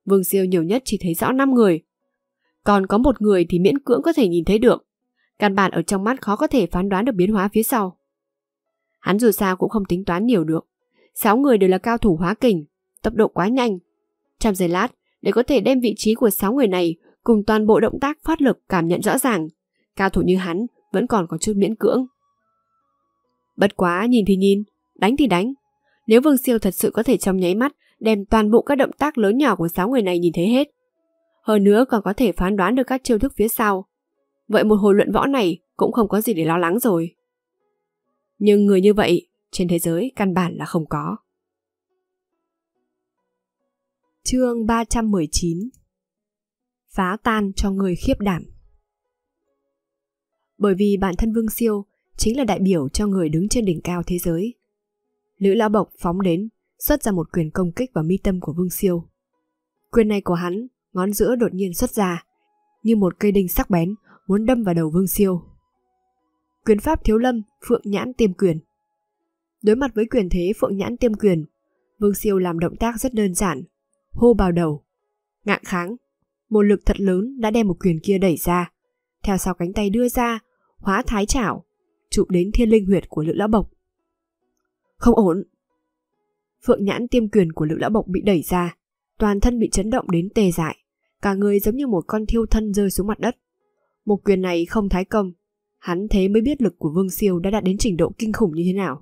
Vương Siêu nhiều nhất chỉ thấy rõ năm người. Còn có một người thì miễn cưỡng có thể nhìn thấy được. Căn bản ở trong mắt khó có thể phán đoán được biến hóa phía sau. Hắn dù sao cũng không tính toán nhiều được. Sáu người đều là cao thủ hóa kình, tốc độ quá nhanh. Trong giây lát, để có thể đem vị trí của sáu người này cùng toàn bộ động tác phát lực cảm nhận rõ ràng, cao thủ như hắn vẫn còn có chút miễn cưỡng. Bất quá nhìn thì nhìn, đánh thì đánh. Nếu Vương Siêu thật sự có thể trong nháy mắt đem toàn bộ các động tác lớn nhỏ của sáu người này nhìn thấy hết, hơn nữa còn có thể phán đoán được các chiêu thức phía sau, vậy một hồi luận võ này cũng không có gì để lo lắng rồi. Nhưng người như vậy trên thế giới căn bản là không có. Chương ba trăm mười chín. Phá tan cho người khiếp đảm. Bởi vì bản thân Vương Siêu chính là đại biểu cho người đứng trên đỉnh cao thế giới. Lữ Lão Bộc phóng đến, xuất ra một quyền công kích vào mi tâm của Vương Siêu. Quyền này của hắn, ngón giữa đột nhiên xuất ra, như một cây đinh sắc bén muốn đâm vào đầu Vương Siêu. Quyền pháp Thiếu Lâm Phượng Nhãn Tiêm Quyền. Đối mặt với quyền thế Phượng Nhãn Tiêm Quyền, Vương Siêu làm động tác rất đơn giản, hô vào đầu, ngạng kháng. Một lực thật lớn đã đem một quyền kia đẩy ra, theo sau cánh tay đưa ra, hóa thái chảo, chụp đến thiên linh huyệt của Lữ Lão Bộc. Không ổn. Phượng Nhãn Tiêm Quyền của Lữ Lão Bộc bị đẩy ra, toàn thân bị chấn động đến tê dại, cả người giống như một con thiêu thân rơi xuống mặt đất. Một quyền này không thái công, hắn thế mới biết lực của Vương Siêu đã đạt đến trình độ kinh khủng như thế nào.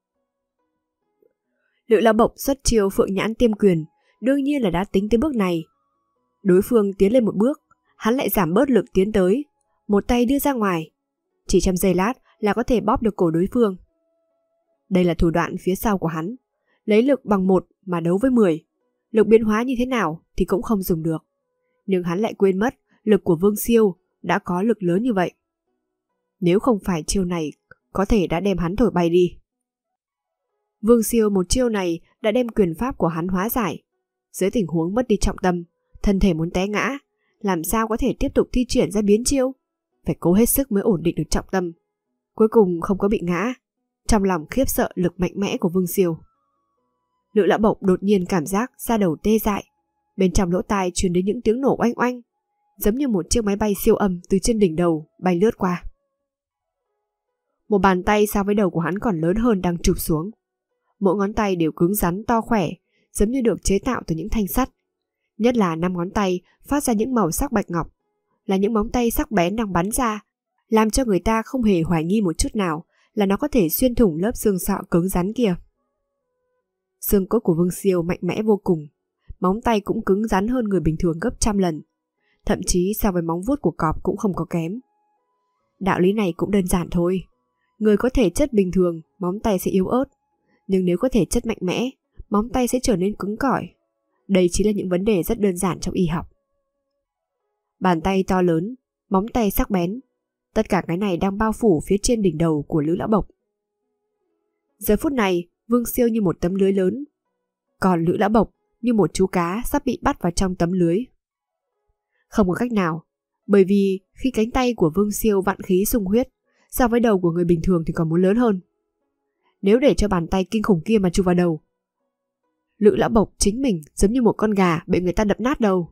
Lữ Lão Bộc xuất chiêu Phượng Nhãn Tiêm Quyền, đương nhiên là đã tính tới bước này. Đối phương tiến lên một bước, hắn lại giảm bớt lực tiến tới, một tay đưa ra ngoài, chỉ trong giây lát là có thể bóp được cổ đối phương. Đây là thủ đoạn phía sau của hắn, lấy lực bằng một mà đấu với mười, lực biến hóa như thế nào thì cũng không dùng được. Nhưng hắn lại quên mất lực của Vương Siêu đã có lực lớn như vậy. Nếu không phải chiêu này, có thể đã đem hắn thổi bay đi. Vương Siêu một chiêu này đã đem quyền pháp của hắn hóa giải. Dưới tình huống mất đi trọng tâm, thân thể muốn té ngã, làm sao có thể tiếp tục thi triển ra biến chiêu? Phải cố hết sức mới ổn định được trọng tâm. Cuối cùng không có bị ngã, trong lòng khiếp sợ lực mạnh mẽ của Vương Siêu. Lữ Lão Bộc đột nhiên cảm giác da đầu tê dại, bên trong lỗ tai truyền đến những tiếng nổ oanh oanh, giống như một chiếc máy bay siêu âm từ trên đỉnh đầu bay lướt qua. Một bàn tay so với đầu của hắn còn lớn hơn đang chụp xuống. Mỗi ngón tay đều cứng rắn to khỏe, giống như được chế tạo từ những thanh sắt. Nhất là năm ngón tay phát ra những màu sắc bạch ngọc, là những móng tay sắc bén đang bắn ra, làm cho người ta không hề hoài nghi một chút nào là nó có thể xuyên thủng lớp xương sọ cứng rắn kia. Xương cốt của Vương Siêu mạnh mẽ vô cùng, móng tay cũng cứng rắn hơn người bình thường gấp trăm lần, thậm chí so với móng vuốt của cọp cũng không có kém. Đạo lý này cũng đơn giản thôi. Người có thể chất bình thường, móng tay sẽ yếu ớt, nhưng nếu có thể chất mạnh mẽ, móng tay sẽ trở nên cứng cỏi. Đây chính là những vấn đề rất đơn giản trong y học. Bàn tay to lớn, móng tay sắc bén, tất cả cái này đang bao phủ phía trên đỉnh đầu của Lữ Lão Bộc. Giờ phút này, Vương Siêu như một tấm lưới lớn, còn Lữ Lão Bộc như một chú cá sắp bị bắt vào trong tấm lưới. Không có cách nào, bởi vì khi cánh tay của Vương Siêu vạn khí sung huyết, so với đầu của người bình thường thì còn muốn lớn hơn. Nếu để cho bàn tay kinh khủng kia mà chụp vào đầu, Lữ Lão Bộc chính mình giống như một con gà bị người ta đập nát đầu.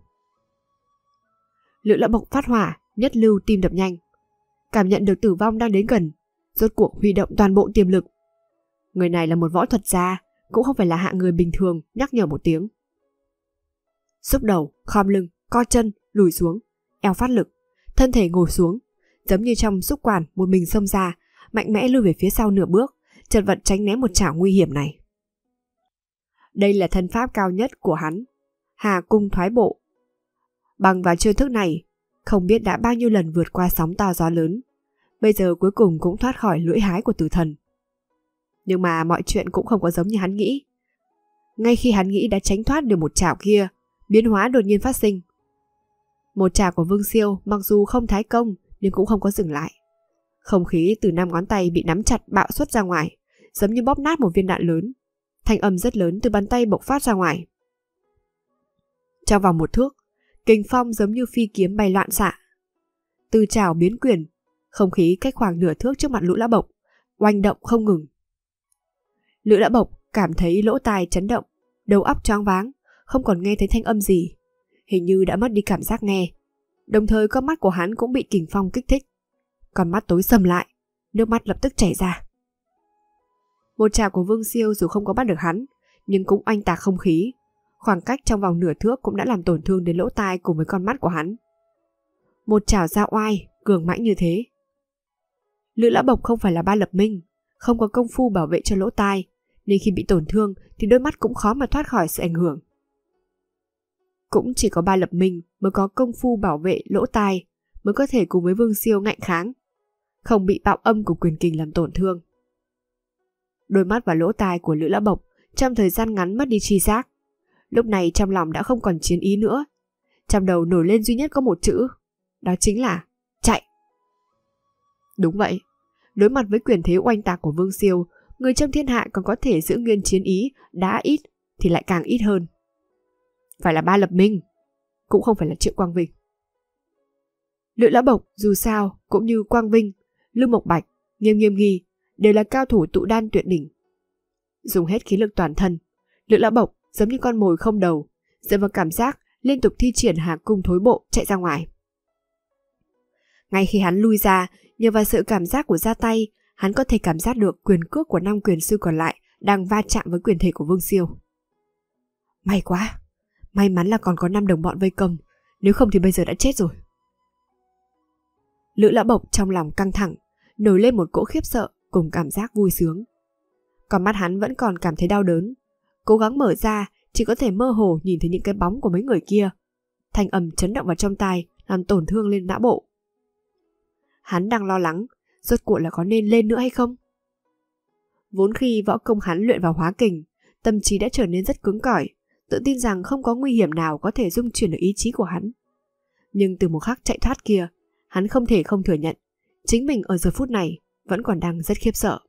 Lữ Lão Bộc phát hỏa, nhất lưu tim đập nhanh, cảm nhận được tử vong đang đến gần, rốt cuộc huy động toàn bộ tiềm lực. Người này là một võ thuật gia, cũng không phải là hạng người bình thường, nhắc nhở một tiếng. Xúc đầu, khom lưng, co chân, lùi xuống, eo phát lực, thân thể ngồi xuống, giống như trong xúc quản một mình xông ra, mạnh mẽ lùi về phía sau nửa bước, chật vật tránh né một chảo nguy hiểm này. Đây là thân pháp cao nhất của hắn, Hà Cung Thoái Bộ. Bằng vào chiêu thức này, không biết đã bao nhiêu lần vượt qua sóng to gió lớn, bây giờ cuối cùng cũng thoát khỏi lưỡi hái của tử thần. Nhưng mà mọi chuyện cũng không có giống như hắn nghĩ. Ngay khi hắn nghĩ đã tránh thoát được một chảo kia, biến hóa đột nhiên phát sinh. Một chảo của Vương Siêu mặc dù không thái công nhưng cũng không có dừng lại. Không khí từ năm ngón tay bị nắm chặt bạo xuất ra ngoài, giống như bóp nát một viên đạn lớn. Thanh âm rất lớn từ bàn tay bộc phát ra ngoài. Trong vòng một thước, kình phong giống như phi kiếm bay loạn xạ. Từ chảo biến quyền, không khí cách khoảng nửa thước trước mặt Lữ Lão Bộc oanh động không ngừng. Lữ Lão Bộc cảm thấy lỗ tai chấn động, đầu óc choáng váng, không còn nghe thấy thanh âm gì, hình như đã mất đi cảm giác nghe. Đồng thời con mắt của hắn cũng bị kình phong kích thích. Con mắt tối sầm lại, nước mắt lập tức chảy ra. Một chảo của Vương Siêu dù không có bắt được hắn, nhưng cũng oanh tạc không khí. Khoảng cách trong vòng nửa thước cũng đã làm tổn thương đến lỗ tai cùng với con mắt của hắn. Một chảo ra oai, cường mãnh như thế. Lữ Lã Bộc không phải là Ba Lập Minh, không có công phu bảo vệ cho lỗ tai, nên khi bị tổn thương thì đôi mắt cũng khó mà thoát khỏi sự ảnh hưởng. Cũng chỉ có Ba Lập Minh mới có công phu bảo vệ lỗ tai, mới có thể cùng với Vương Siêu ngạnh kháng, không bị bạo âm của quyền kình làm tổn thương. Đôi mắt và lỗ tai của Lữ Lã Bộc trong thời gian ngắn mất đi tri giác. Lúc này trong lòng đã không còn chiến ý nữa. Trong đầu nổi lên duy nhất có một chữ, đó chính là chạy. Đúng vậy, đối mặt với quyền thế oanh tạc của Vương Siêu, người trong thiên hạ còn có thể giữ nguyên chiến ý đã ít thì lại càng ít hơn. Phải là Ba Lập Minh, cũng không phải là Triệu Quang Vinh. Lữ Lã Bộc dù sao cũng như Quang Vinh, Lưu Mộc Bạch, Nghiêm Nghiêm Nghi đều là cao thủ tụ đan tuyệt đỉnh. Dùng hết khí lực toàn thân, Lữ Lã Bộc giống như con mồi không đầu, dựa vào cảm giác liên tục thi triển Hà Cung Thối Bộ chạy ra ngoài. Ngay khi hắn lui ra, nhờ vào sự cảm giác của ra tay, hắn có thể cảm giác được quyền cước của năm quyền sư còn lại đang va chạm với quyền thể của Vương Siêu. May quá, may mắn là còn có năm đồng bọn vây công, nếu không thì bây giờ đã chết rồi. Lữ Lã Bộc trong lòng căng thẳng, nổi lên một cỗ khiếp sợ cùng cảm giác vui sướng. Còn mắt hắn vẫn còn cảm thấy đau đớn, cố gắng mở ra chỉ có thể mơ hồ nhìn thấy những cái bóng của mấy người kia. Thanh âm chấn động vào trong tai, làm tổn thương lên não bộ. Hắn đang lo lắng, rốt cuộc là có nên lên nữa hay không? Vốn khi võ công hắn luyện vào hóa kình, tâm trí đã trở nên rất cứng cỏi, tự tin rằng không có nguy hiểm nào có thể dung chuyển được ý chí của hắn. Nhưng từ một khắc chạy thoát kia, hắn không thể không thừa nhận, chính mình ở giờ phút này vẫn còn đang rất khiếp sợ.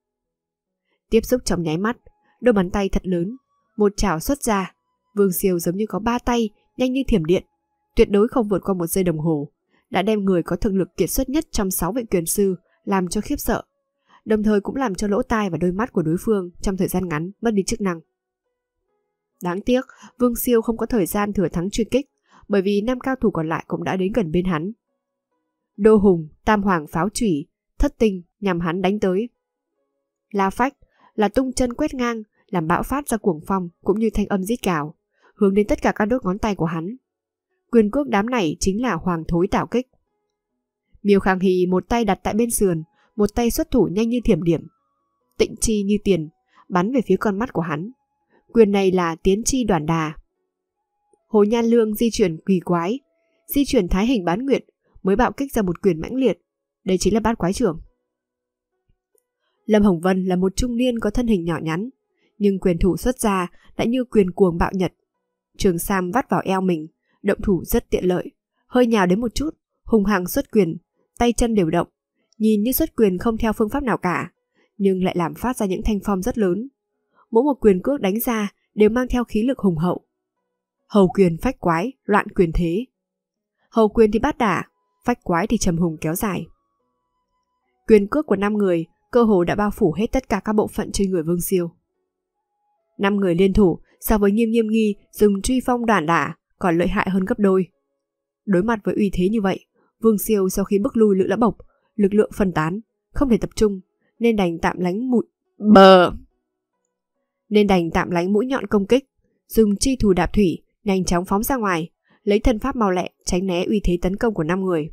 Tiếp xúc trong nháy mắt, đôi bàn tay thật lớn, một chảo xuất ra, Vương Siêu giống như có ba tay, nhanh như thiểm điện, tuyệt đối không vượt qua một giây đồng hồ, đã đem người có thực lực kiệt xuất nhất trong sáu vị quyền sư làm cho khiếp sợ, đồng thời cũng làm cho lỗ tai và đôi mắt của đối phương trong thời gian ngắn mất đi chức năng. Đáng tiếc, Vương Siêu không có thời gian thừa thắng truy kích, bởi vì năm cao thủ còn lại cũng đã đến gần bên hắn. Đô Hùng, Tam Hoàng pháo chủy, Thất Tinh nhằm hắn đánh tới. La Phách là tung chân quét ngang, làm bão phát ra cuồng phong cũng như thanh âm rít gào, hướng đến tất cả các đốt ngón tay của hắn. Quyền cước đám này chính là Hoàng Thối Tảo Kích. Miêu Khang Hy một tay đặt tại bên sườn, một tay xuất thủ nhanh như thiểm điểm, tịnh chi như tiền, bắn về phía con mắt của hắn. Quyền này là Tiến Chi Đoàn Đà. Hồ Nhan Lương di chuyển kỳ quái, di chuyển thái hình bán nguyệt, mới bạo kích ra một quyền mãnh liệt. Đây chính là Bát Quái Trưởng. Lâm Hồng Vân là một trung niên có thân hình nhỏ nhắn, nhưng quyền thủ xuất ra đã như quyền cuồng bạo nhật. Trường sam vắt vào eo mình, động thủ rất tiện lợi, hơi nhào đến một chút, hùng hăng xuất quyền, tay chân đều động, nhìn như xuất quyền không theo phương pháp nào cả, nhưng lại làm phát ra những thanh phong rất lớn. Mỗi một quyền cước đánh ra đều mang theo khí lực hùng hậu. Hầu quyền phách quái, loạn quyền thế. Hầu quyền thì bát đả, phách quái thì trầm hùng kéo dài. Quyền cước của năm người cơ hồ đã bao phủ hết tất cả các bộ phận trên người Vương Siêu. Năm người liên thủ so với Nghiêm Nghiêm Nghi dùng truy phong đản đả còn lợi hại hơn gấp đôi. Đối mặt với uy thế như vậy, Vương Siêu sau khi bức lui Lữ Lã Bộc, lực lượng phân tán, không thể tập trung, nên đành tạm lánh mũi bờ. Nên đành tạm lánh mũi nhọn công kích, dùng chi thủ đạp thủy nhanh chóng phóng ra ngoài, lấy thân pháp mau lẹ tránh né uy thế tấn công của năm người.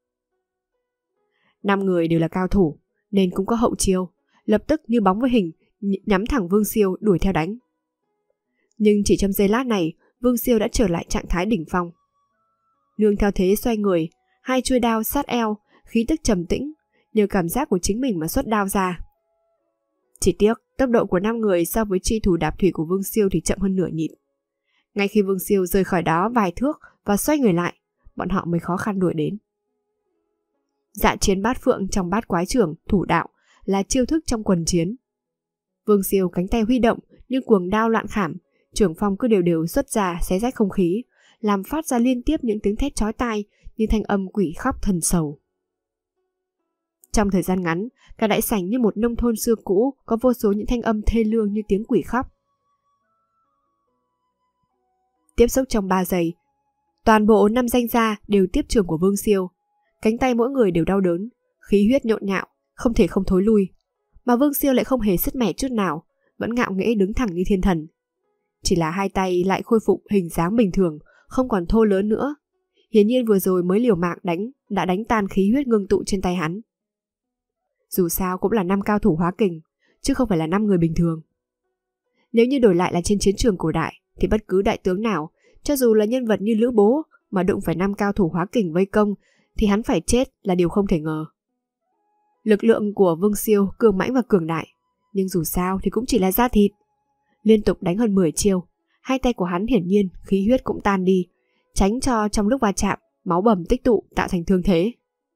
Năm người đều là cao thủ, nên cũng có hậu chiêu, lập tức như bóng với hình nhắm thẳng Vương Siêu đuổi theo đánh. Nhưng chỉ trong giây lát này, Vương Siêu đã trở lại trạng thái đỉnh phong. Nương theo thế xoay người, hai chuôi đao sát eo, khí tức trầm tĩnh, nhờ cảm giác của chính mình mà xuất đao ra. Chỉ tiếc, tốc độ của năm người so với chi thủ đạp thủy của Vương Siêu thì chậm hơn nửa nhịp. Ngay khi Vương Siêu rời khỏi đó vài thước và xoay người lại, bọn họ mới khó khăn đuổi đến. Dạ chiến bát phượng trong Bát Quái Trưởng thủ đạo là chiêu thức trong quần chiến. Vương Siêu cánh tay huy động như cuồng đao loạn khảm, trưởng phong cứ đều đều xuất ra xé rách không khí, làm phát ra liên tiếp những tiếng thét chói tai như thanh âm quỷ khóc thần sầu. Trong thời gian ngắn, cả đại sảnh như một nông thôn xưa cũ có vô số những thanh âm thê lương như tiếng quỷ khóc. Tiếp xúc trong ba giây, Toàn bộ năm danh gia đều tiếp trường của Vương Siêu. Cánh tay mỗi người đều đau đớn, khí huyết nhộn nhạo, không thể không thối lui. Mà Vương Siêu lại không hề sứt mẻ chút nào, vẫn ngạo nghễ đứng thẳng như thiên thần. Chỉ là hai tay lại khôi phục hình dáng bình thường, không còn thô lớn nữa. Hiển nhiên vừa rồi mới liều mạng đánh, đã đánh tan khí huyết ngưng tụ trên tay hắn. Dù sao cũng là năm cao thủ hóa kình, chứ không phải là năm người bình thường. Nếu như đổi lại là trên chiến trường cổ đại, thì bất cứ đại tướng nào, cho dù là nhân vật như Lữ Bố, mà đụng phải năm cao thủ hóa kình vây công, thì hắn phải chết là điều không thể ngờ. Lực lượng của Vương Siêu cường mãnh và cường đại, nhưng dù sao thì cũng chỉ là da thịt. Liên tục đánh hơn mười chiêu, hai tay của hắn hiển nhiên khí huyết cũng tan đi, tránh cho trong lúc va chạm, máu bầm tích tụ tạo thành thương thế.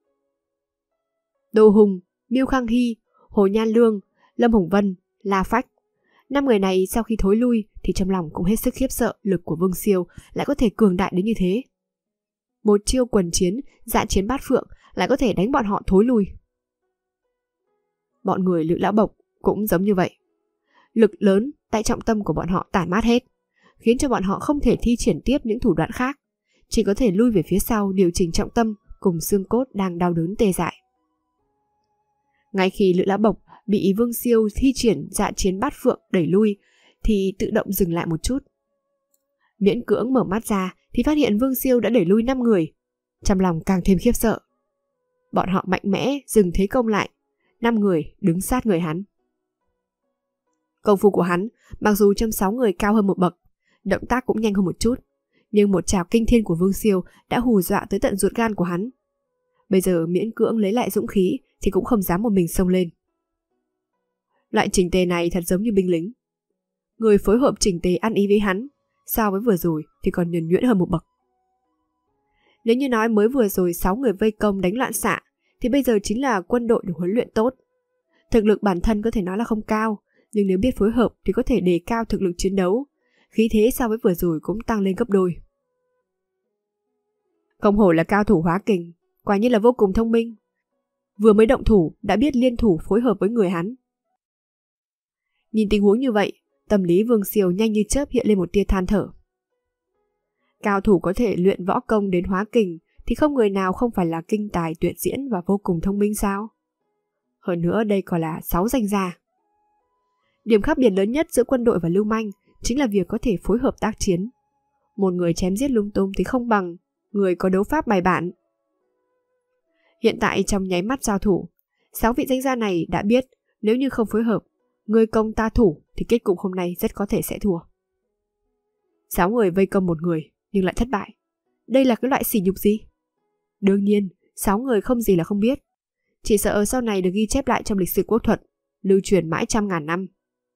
Đô Hùng, Miêu Khang Hy, Hồ Nhan Lương, Lâm Hồng Vân, La Phách. Năm người này sau khi thối lui thì trong lòng cũng hết sức khiếp sợ lực của Vương Siêu lại có thể cường đại đến như thế. Một chiêu quần chiến, dạ chiến bát phượng lại có thể đánh bọn họ thối lui. Bọn người Lữ Lão Bộc cũng giống như vậy. Lực lớn tại trọng tâm của bọn họ tản mát hết, khiến cho bọn họ không thể thi triển tiếp những thủ đoạn khác, chỉ có thể lui về phía sau điều chỉnh trọng tâm cùng xương cốt đang đau đớn tê dại. Ngay khi Lữ Lão Bộc bị Vương Siêu thi triển dạ chiến bát phượng đẩy lui thì tự động dừng lại một chút. Miễn cưỡng mở mắt ra thì phát hiện Vương Siêu đã đẩy lui năm người, trong lòng càng thêm khiếp sợ. Bọn họ mạnh mẽ dừng thế công lại, năm người đứng sát người hắn. Công phu của hắn mặc dù trong sáu người cao hơn một bậc, động tác cũng nhanh hơn một chút, nhưng một trảo kinh thiên của Vương Siêu đã hù dọa tới tận ruột gan của hắn. Bây giờ miễn cưỡng lấy lại dũng khí thì cũng không dám một mình xông lên. Loại chỉnh tề này thật giống như binh lính. Người phối hợp chỉnh tề ăn ý với hắn, so với vừa rồi thì còn nhuần nhuyễn hơn một bậc. Nếu như nói mới vừa rồi sáu người vây công đánh loạn xạ, thì bây giờ chính là quân đội được huấn luyện tốt. Thực lực bản thân có thể nói là không cao, nhưng nếu biết phối hợp thì có thể đề cao thực lực chiến đấu, khí thế so với vừa rồi cũng tăng lên gấp đôi. Không hổ là cao thủ hóa kình, quả nhiên là vô cùng thông minh. Vừa mới động thủ đã biết liên thủ phối hợp với người hắn. Nhìn tình huống như vậy, tâm lý Vương Siêu nhanh như chớp hiện lên một tia than thở. Cao thủ có thể luyện võ công đến hóa kình thì không người nào không phải là kinh tài tuyệt diễn và vô cùng thông minh sao? Hơn nữa đây còn là sáu danh gia. Điểm khác biệt lớn nhất giữa quân đội và lưu manh chính là việc có thể phối hợp tác chiến. Một người chém giết lung tung thì không bằng người có đấu pháp bài bản. Hiện tại trong nháy mắt giao thủ, sáu vị danh gia này đã biết nếu như không phối hợp, người công ta thủ thì kết cục hôm nay rất có thể sẽ thua. Sáu người vây công một người nhưng lại thất bại. Đây là cái loại sỉ nhục gì? Đương nhiên, sáu người không gì là không biết. Chỉ sợ sau này được ghi chép lại trong lịch sử quốc thuật, lưu truyền mãi trăm ngàn năm.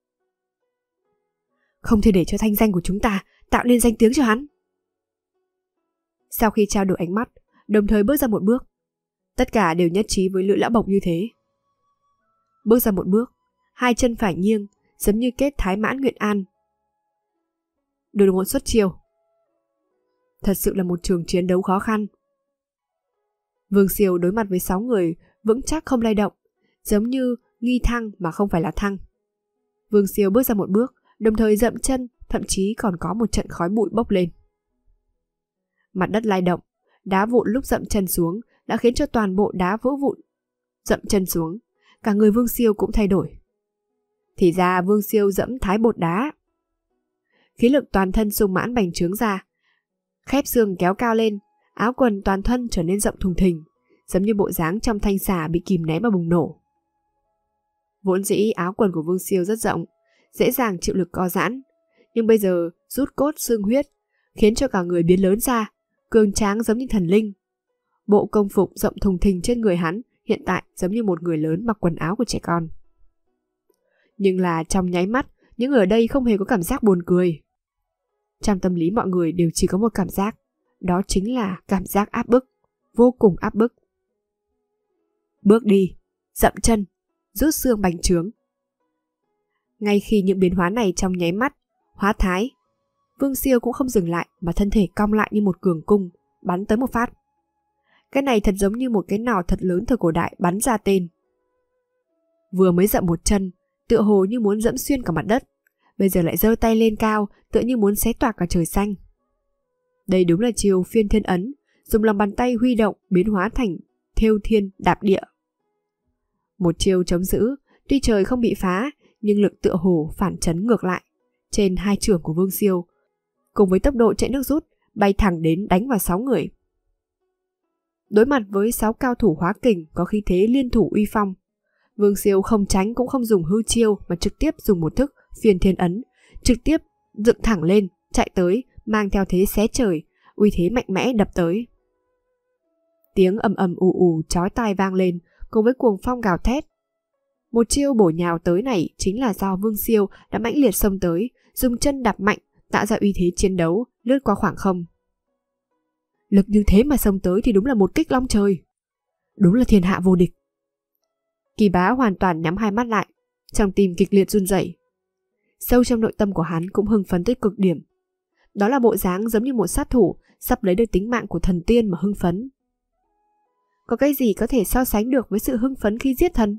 Không thể để cho thanh danh của chúng ta tạo nên danh tiếng cho hắn. Sau khi trao đổi ánh mắt, đồng thời bước ra một bước, tất cả đều nhất trí với Lữ Lão Bộc như thế. Bước ra một bước, hai chân phải nghiêng, giống như kết Thái Mãn Nguyện An. Đột ngột xuất chiêu. Thật sự là một trường chiến đấu khó khăn. Vương Siêu đối mặt với sáu người vững chắc không lay động, giống như nghi thăng mà không phải là thăng. Vương Siêu bước ra một bước, đồng thời dậm chân, thậm chí còn có một trận khói bụi bốc lên. Mặt đất lay động, đá vụn lúc dậm chân xuống đã khiến cho toàn bộ đá vỡ vụn. Dậm chân xuống, cả người Vương Siêu cũng thay đổi. Thì ra Vương Siêu dẫm thái bột đá. Khí lực toàn thân sung mãn bành trướng ra, khép xương kéo cao lên, áo quần toàn thân trở nên rộng thùng thình, giống như bộ dáng trong thanh xà bị kìm nén và bùng nổ. Vốn dĩ áo quần của Vương Siêu rất rộng, dễ dàng chịu lực co giãn, nhưng bây giờ rút cốt xương huyết, khiến cho cả người biến lớn ra, cường tráng giống như thần linh. Bộ công phục rộng thùng thình trên người hắn hiện tại giống như một người lớn mặc quần áo của trẻ con. Nhưng là trong nháy mắt, những người ở đây không hề có cảm giác buồn cười. Trong tâm lý mọi người đều chỉ có một cảm giác, đó chính là cảm giác áp bức, vô cùng áp bức. Bước đi, dậm chân, rút xương bành trướng. Ngay khi những biến hóa này trong nháy mắt hóa thái, Vương Siêu cũng không dừng lại mà thân thể cong lại như một cường cung, bắn tới một phát. Cái này thật giống như một cái nỏ thật lớn thời cổ đại bắn ra tên. Vừa mới dậm một chân, tựa hồ như muốn dẫm xuyên cả mặt đất, bây giờ lại giơ tay lên cao, tựa như muốn xé toạc cả trời xanh. Đây đúng là chiêu phiên thiên ấn, dùng lòng bàn tay huy động biến hóa thành thêu thiên đạp địa. Một chiêu chống giữ, tuy trời không bị phá, nhưng lực tựa hồ phản chấn ngược lại trên hai chưởng của Vương Siêu, cùng với tốc độ chạy nước rút bay thẳng đến đánh vào sáu người. Đối mặt với sáu cao thủ hóa kình có khí thế liên thủ uy phong, Vương Siêu không tránh cũng không dùng hư chiêu mà trực tiếp dùng một thức phiên thiên ấn, trực tiếp dựng thẳng lên, chạy tới, mang theo thế xé trời, uy thế mạnh mẽ đập tới. Tiếng ầm ầm ù ù chói tai vang lên, cùng với cuồng phong gào thét. Một chiêu bổ nhào tới này chính là do Vương Siêu đã mãnh liệt xông tới, dùng chân đạp mạnh, tạo ra uy thế chiến đấu, lướt qua khoảng không. Lực như thế mà xông tới thì đúng là một kích long trời. Đúng là thiên hạ vô địch. Kỳ Bá hoàn toàn nhắm hai mắt lại, trong tim kịch liệt run rẩy. Sâu trong nội tâm của hắn cũng hưng phấn tới cực điểm. Đó là bộ dáng giống như một sát thủ sắp lấy được tính mạng của thần tiên mà hưng phấn. Có cái gì có thể so sánh được với sự hưng phấn khi giết thần?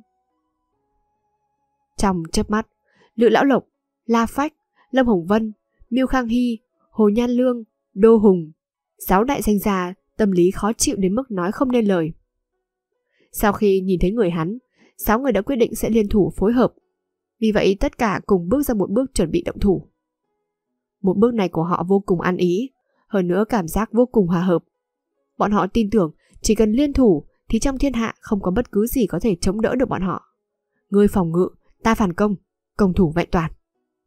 Trong chớp mắt, Lữ Lão Lộc, La Phách, Lâm Hồng Vân, Miêu Khang Hy, Hồ Nhan Lương, Đô Hùng, sáu đại danh gia tâm lý khó chịu đến mức nói không nên lời. Sau khi nhìn thấy người hắn, sáu người đã quyết định sẽ liên thủ phối hợp. Vì vậy tất cả cùng bước ra một bước chuẩn bị động thủ. Một bước này của họ vô cùng ăn ý, hơn nữa cảm giác vô cùng hòa hợp. Bọn họ tin tưởng chỉ cần liên thủ thì trong thiên hạ không có bất cứ gì có thể chống đỡ được bọn họ. Ngươi phòng ngự, ta phản công, công thủ vẹn toàn.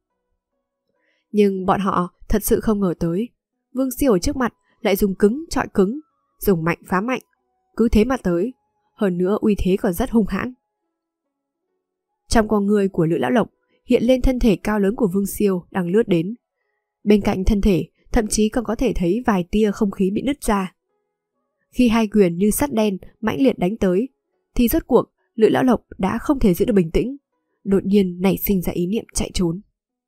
Nhưng bọn họ thật sự không ngờ tới, Vương Siêu ở trước mặt lại dùng cứng chọi cứng, dùng mạnh phá mạnh, cứ thế mà tới, hơn nữa uy thế còn rất hung hãn. Trong con người của Lữ Lão Lộc hiện lên thân thể cao lớn của Vương Siêu đang lướt đến. Bên cạnh thân thể thậm chí còn có thể thấy vài tia không khí bị nứt ra. Khi hai quyền như sắt đen mãnh liệt đánh tới, thì rốt cuộc Lữ Lão Lộc đã không thể giữ được bình tĩnh, đột nhiên nảy sinh ra ý niệm chạy trốn.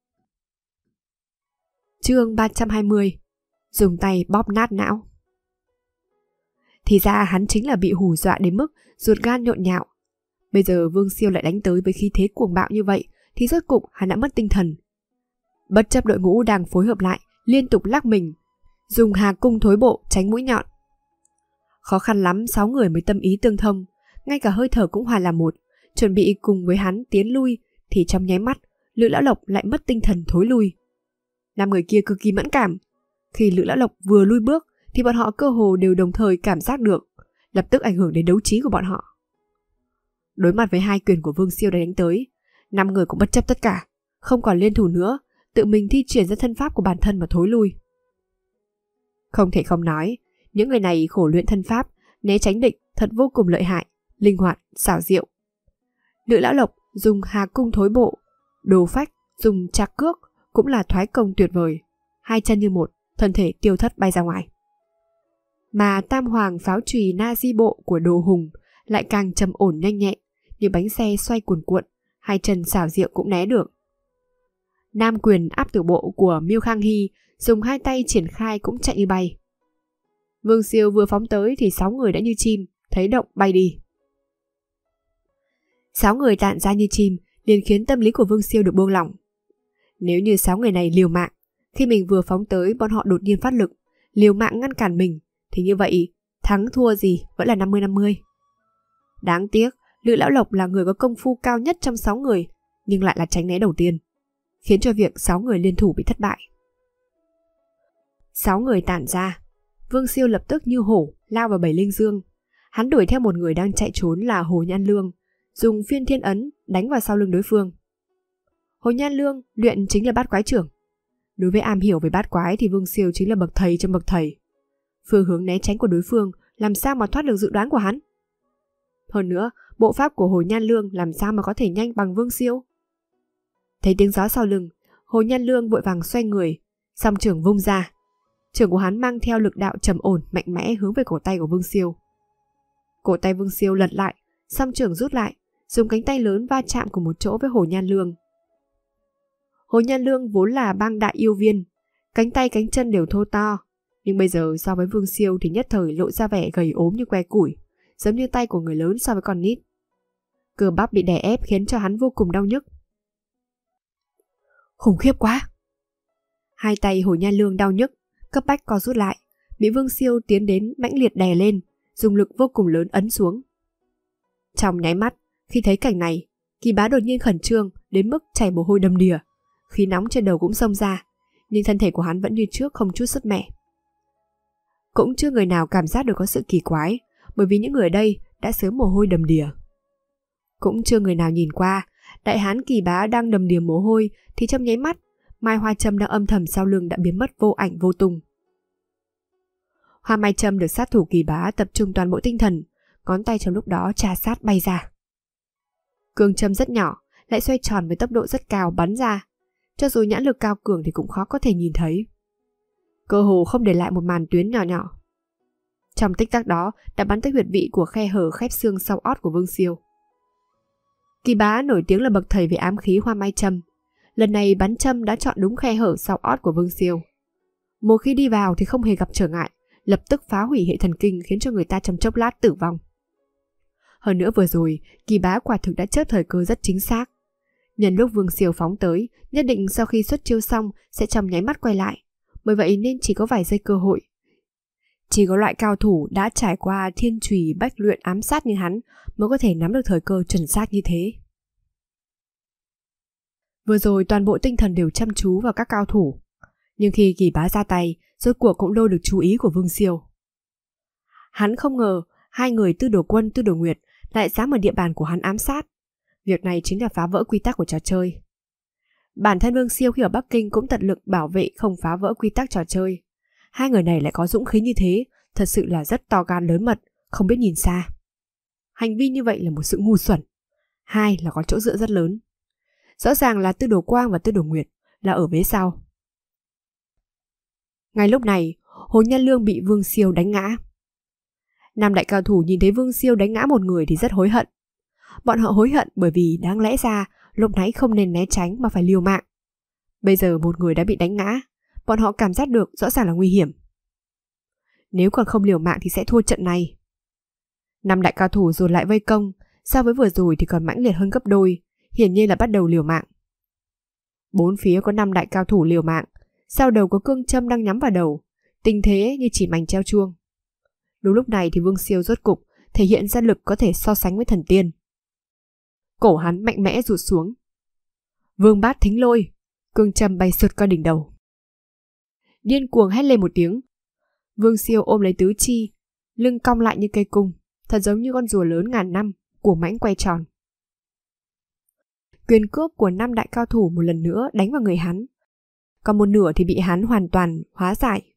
Chương ba trăm hai mươi. Dùng tay bóp nát não. Thì ra hắn chính là bị hù dọa đến mức ruột gan nhộn nhạo. Bây giờ Vương Siêu lại đánh tới với khí thế cuồng bạo như vậy thì rốt cục hắn đã mất tinh thần. Bất chấp đội ngũ đang phối hợp lại, liên tục lắc mình, dùng hà cung thối bộ tránh mũi nhọn. Khó khăn lắm sáu người mới tâm ý tương thông, ngay cả hơi thở cũng hòa làm một, chuẩn bị cùng với hắn tiến lui thì trong nháy mắt Lữ Lão Lộc lại mất tinh thần thối lui. Năm người kia cực kỳ mẫn cảm. Khi Lữ Lão Lộc vừa lui bước thì bọn họ cơ hồ đều đồng thời cảm giác được, lập tức ảnh hưởng đến đấu trí của bọn họ. Đối mặt với hai quyền của Vương Siêu đánh tới, năm người cũng bất chấp tất cả, không còn liên thủ nữa, tự mình thi triển ra thân pháp của bản thân mà thối lui. Không thể không nói, những người này khổ luyện thân pháp, né tránh địch thật vô cùng lợi hại, linh hoạt, xảo diệu. Lữ Lão Lộc dùng hà cung thối bộ, Đồ Phách dùng trạc cước cũng là thoái công tuyệt vời, hai chân như một, thân thể tiêu thất bay ra ngoài. Mà tam hoàng pháo chùy na di bộ của Đồ Hùng lại càng trầm ổn nhanh nhẹn, như bánh xe xoay cuồn cuộn, hai chân xảo diệu cũng né được. Nam quyền áp tử bộ của Miêu Khang Hy dùng hai tay triển khai cũng chạy như bay. Vương Siêu vừa phóng tới thì sáu người đã như chim, thấy động bay đi. Sáu người tản ra như chim liền khiến tâm lý của Vương Siêu được buông lỏng. Nếu như sáu người này liều mạng, khi mình vừa phóng tới bọn họ đột nhiên phát lực, liều mạng ngăn cản mình, thì như vậy thắng thua gì vẫn là năm mươi năm mươi. Đáng tiếc, Lữ Lão Lộc là người có công phu cao nhất trong sáu người, nhưng lại là tránh né đầu tiên, khiến cho việc sáu người liên thủ bị thất bại. Sáu người tản ra, Vương Siêu lập tức như hổ lao vào Bảy Linh Dương. Hắn đuổi theo một người đang chạy trốn là Hồ Nhan Lương, dùng phiên thiên ấn đánh vào sau lưng đối phương. Hồ Nhan Lương luyện chính là bát quái trưởng. Đối với am hiểu về bát quái thì Vương Siêu chính là bậc thầy trong bậc thầy. Phương hướng né tránh của đối phương làm sao mà thoát được dự đoán của hắn. Hơn nữa, bộ pháp của Hồ Nhan Lương làm sao mà có thể nhanh bằng Vương Siêu. Thấy tiếng gió sau lưng, Hồ Nhan Lương vội vàng xoay người, song trưởng vung ra. Trưởng của hắn mang theo lực đạo trầm ổn mạnh mẽ hướng về cổ tay của Vương Siêu. Cổ tay Vương Siêu lật lại, song trưởng rút lại, dùng cánh tay lớn va chạm cùng một chỗ với Hồ Nhan Lương. Hồ Nhan Lương vốn là bang đại yêu viên, cánh tay cánh chân đều thô to, nhưng bây giờ so với Vương Siêu thì nhất thời lộ ra vẻ gầy ốm như que củi, giống như tay của người lớn so với con nít. Cơ bắp bị đè ép khiến cho hắn vô cùng đau nhức. Khủng khiếp quá! Hai tay Hồ Nhan Lương đau nhức, cấp bách co rút lại, bị Vương Siêu tiến đến mãnh liệt đè lên, dùng lực vô cùng lớn ấn xuống. Trong nháy mắt, khi thấy cảnh này, Kỳ Bá đột nhiên khẩn trương đến mức chảy mồ hôi đầm đìa, khí nóng trên đầu cũng xông ra, nhưng thân thể của hắn vẫn như trước không chút sứt mẻ. Cũng chưa người nào cảm giác được có sự kỳ quái, bởi vì những người ở đây đã sớm mồ hôi đầm đìa. Cũng chưa người nào nhìn qua, đại hán Kỳ Bá đang đầm đìa mồ hôi thì trong nháy mắt, Mai Hoa Châm đang âm thầm sau lưng đã biến mất vô ảnh vô tung. Hoa Mai Châm được sát thủ Kỳ Bá tập trung toàn bộ tinh thần, ngón tay trong lúc đó trà sát bay ra. Cương châm rất nhỏ, lại xoay tròn với tốc độ rất cao bắn ra, cho dù nhãn lực cao cường thì cũng khó có thể nhìn thấy. Cơ hồ không để lại một màn tuyến nhỏ nhỏ. Trong tích tắc đó đã bắn tới huyệt vị của khe hở khép xương sau ót của Vương Siêu. Kỳ Bá nổi tiếng là bậc thầy về ám khí Hoa Mai Châm. Lần này bắn châm đã chọn đúng khe hở sau ót của Vương Siêu. Một khi đi vào thì không hề gặp trở ngại, lập tức phá hủy hệ thần kinh khiến cho người ta trong chốc lát tử vong. Hơn nữa vừa rồi, Kỳ Bá quả thực đã chớp thời cơ rất chính xác. Nhân lúc Vương Siêu phóng tới, nhất định sau khi xuất chiêu xong sẽ trong nháy mắt quay lại, bởi vậy nên chỉ có vài giây cơ hội. Chỉ có loại cao thủ đã trải qua thiên trùy bách luyện ám sát như hắn mới có thể nắm được thời cơ chuẩn xác như thế. Vừa rồi toàn bộ tinh thần đều chăm chú vào các cao thủ, nhưng khi Kỳ Bá ra tay, rốt cuộc cũng lôi được chú ý của Vương Siêu. Hắn không ngờ hai người Tư Đồ Quân, Tư Đồ Nguyệt lại dám ở địa bàn của hắn ám sát. Việc này chính là phá vỡ quy tắc của trò chơi. Bản thân Vương Siêu khi ở Bắc Kinh cũng tận lực bảo vệ không phá vỡ quy tắc trò chơi. Hai người này lại có dũng khí như thế, thật sự là rất to gan lớn mật, không biết nhìn xa. Hành vi như vậy là một sự ngu xuẩn. Hai là có chỗ dựa rất lớn. Rõ ràng là Tư Đồ Quang và Tư Đồ Nguyệt là ở vế sau. Ngay lúc này, Hồ Nhân Lương bị Vương Siêu đánh ngã. Năm đại cao thủ nhìn thấy Vương Siêu đánh ngã một người thì rất hối hận. Bọn họ hối hận bởi vì đáng lẽ ra lúc nãy không nên né tránh mà phải liều mạng. Bây giờ một người đã bị đánh ngã, bọn họ cảm giác được rõ ràng là nguy hiểm. Nếu còn không liều mạng thì sẽ thua trận này. Năm đại cao thủ dồn lại vây công, so với vừa rồi thì còn mãnh liệt hơn gấp đôi, hiển nhiên là bắt đầu liều mạng. Bốn phía có năm đại cao thủ liều mạng, sau đầu có cương châm đang nhắm vào đầu, tình thế như chỉ mảnh treo chuông. Đúng lúc này thì Vương Siêu rốt cục thể hiện ra lực có thể so sánh với thần tiên. Cổ hắn mạnh mẽ rụt xuống. Vương Bát Thính Lôi, cương châm bay sượt qua đỉnh đầu. Điên cuồng hét lên một tiếng. Vương Siêu ôm lấy tứ chi, lưng cong lại như cây cung, thật giống như con rùa lớn ngàn năm, cuồng mãnh quay tròn. Quyền cướp của năm đại cao thủ một lần nữa đánh vào người hắn, còn một nửa thì bị hắn hoàn toàn hóa giải.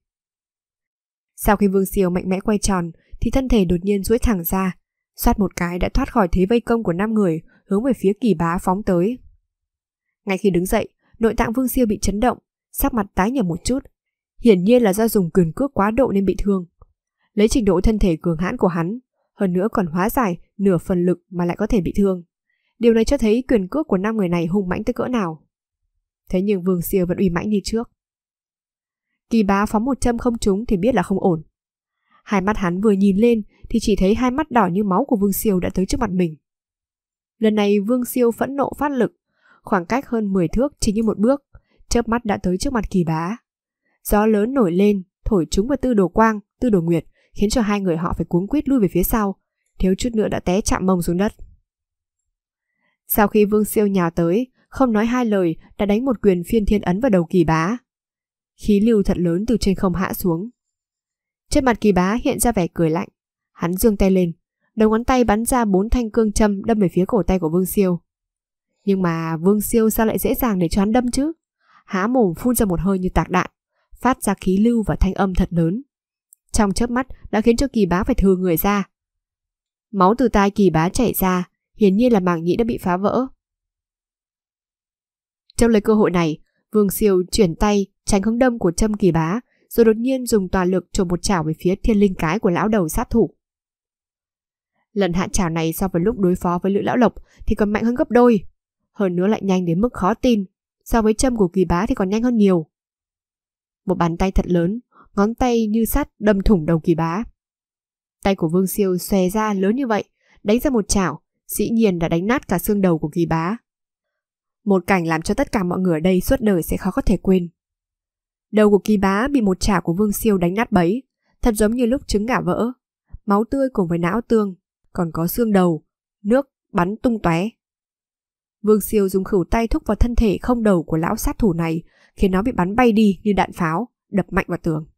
Sau khi Vương Siêu mạnh mẽ quay tròn thì thân thể đột nhiên duỗi thẳng ra, xoát một cái đã thoát khỏi thế vây công của năm người, hướng về phía Kỳ Bá phóng tới. Ngay khi đứng dậy, nội tạng Vương Siêu bị chấn động, sắc mặt tái nhợt một chút, hiển nhiên là do dùng quyền cước quá độ nên bị thương. Lấy trình độ thân thể cường hãn của hắn, hơn nữa còn hóa giải nửa phần lực mà lại có thể bị thương. Điều này cho thấy quyền cước của năm người này hung mãnh tới cỡ nào. Thế nhưng Vương Siêu vẫn uy mãnh như trước. Kỳ Bá phóng một châm không trúng thì biết là không ổn. Hai mắt hắn vừa nhìn lên thì chỉ thấy hai mắt đỏ như máu của Vương Siêu đã tới trước mặt mình. Lần này Vương Siêu phẫn nộ phát lực, khoảng cách hơn mười thước chỉ như một bước, chớp mắt đã tới trước mặt Kỳ Bá. Gió lớn nổi lên, thổi trúng vào Tư Đồ Quang, Tư Đồ Nguyệt, khiến cho hai người họ phải cuống quýt lui về phía sau, thiếu chút nữa đã té chạm mông xuống đất. Sau khi Vương Siêu nhào tới, không nói hai lời đã đánh một quyền phiên thiên ấn vào đầu Kỳ Bá. Khí lưu thật lớn từ trên không hạ xuống. Trên mặt Kỳ Bá hiện ra vẻ cười lạnh. Hắn giương tay lên, đầu ngón tay bắn ra bốn thanh cương châm đâm về phía cổ tay của Vương Siêu. Nhưng mà Vương Siêu sao lại dễ dàng để cho hắn đâm chứ? Há mồm phun ra một hơi như tạc đạn, phát ra khí lưu và thanh âm thật lớn. Trong chớp mắt đã khiến cho Kỳ Bá phải thừ người ra. Máu từ tai Kỳ Bá chảy ra, hiển nhiên là màng nhĩ đã bị phá vỡ. Trong lấy cơ hội này, Vương Siêu chuyển tay tránh hướng đâm của châm Kỳ Bá, rồi đột nhiên dùng toàn lực chộp một chảo về phía thiên linh cái của lão đầu sát thủ. Lần hạ chảo này so với lúc đối phó với Lữ Lão Lộc thì còn mạnh hơn gấp đôi, hơn nữa lại nhanh đến mức khó tin, so với châm của Kỳ Bá thì còn nhanh hơn nhiều. Một bàn tay thật lớn, ngón tay như sắt đâm thủng đầu Kỳ Bá. Tay của Vương Siêu xòe ra lớn như vậy, đánh ra một chảo, dĩ nhiên đã đánh nát cả xương đầu của Kỳ Bá. Một cảnh làm cho tất cả mọi người ở đây suốt đời sẽ khó có thể quên. Đầu của Kỳ Bá bị một chảo của Vương Siêu đánh nát bấy, thật giống như lúc trứng gà vỡ. Máu tươi cùng với não tương, còn có xương đầu, nước bắn tung tóe. Vương Siêu dùng khửu tay thúc vào thân thể không đầu của lão sát thủ này, khiến nó bị bắn bay đi như đạn pháo, đập mạnh vào tường.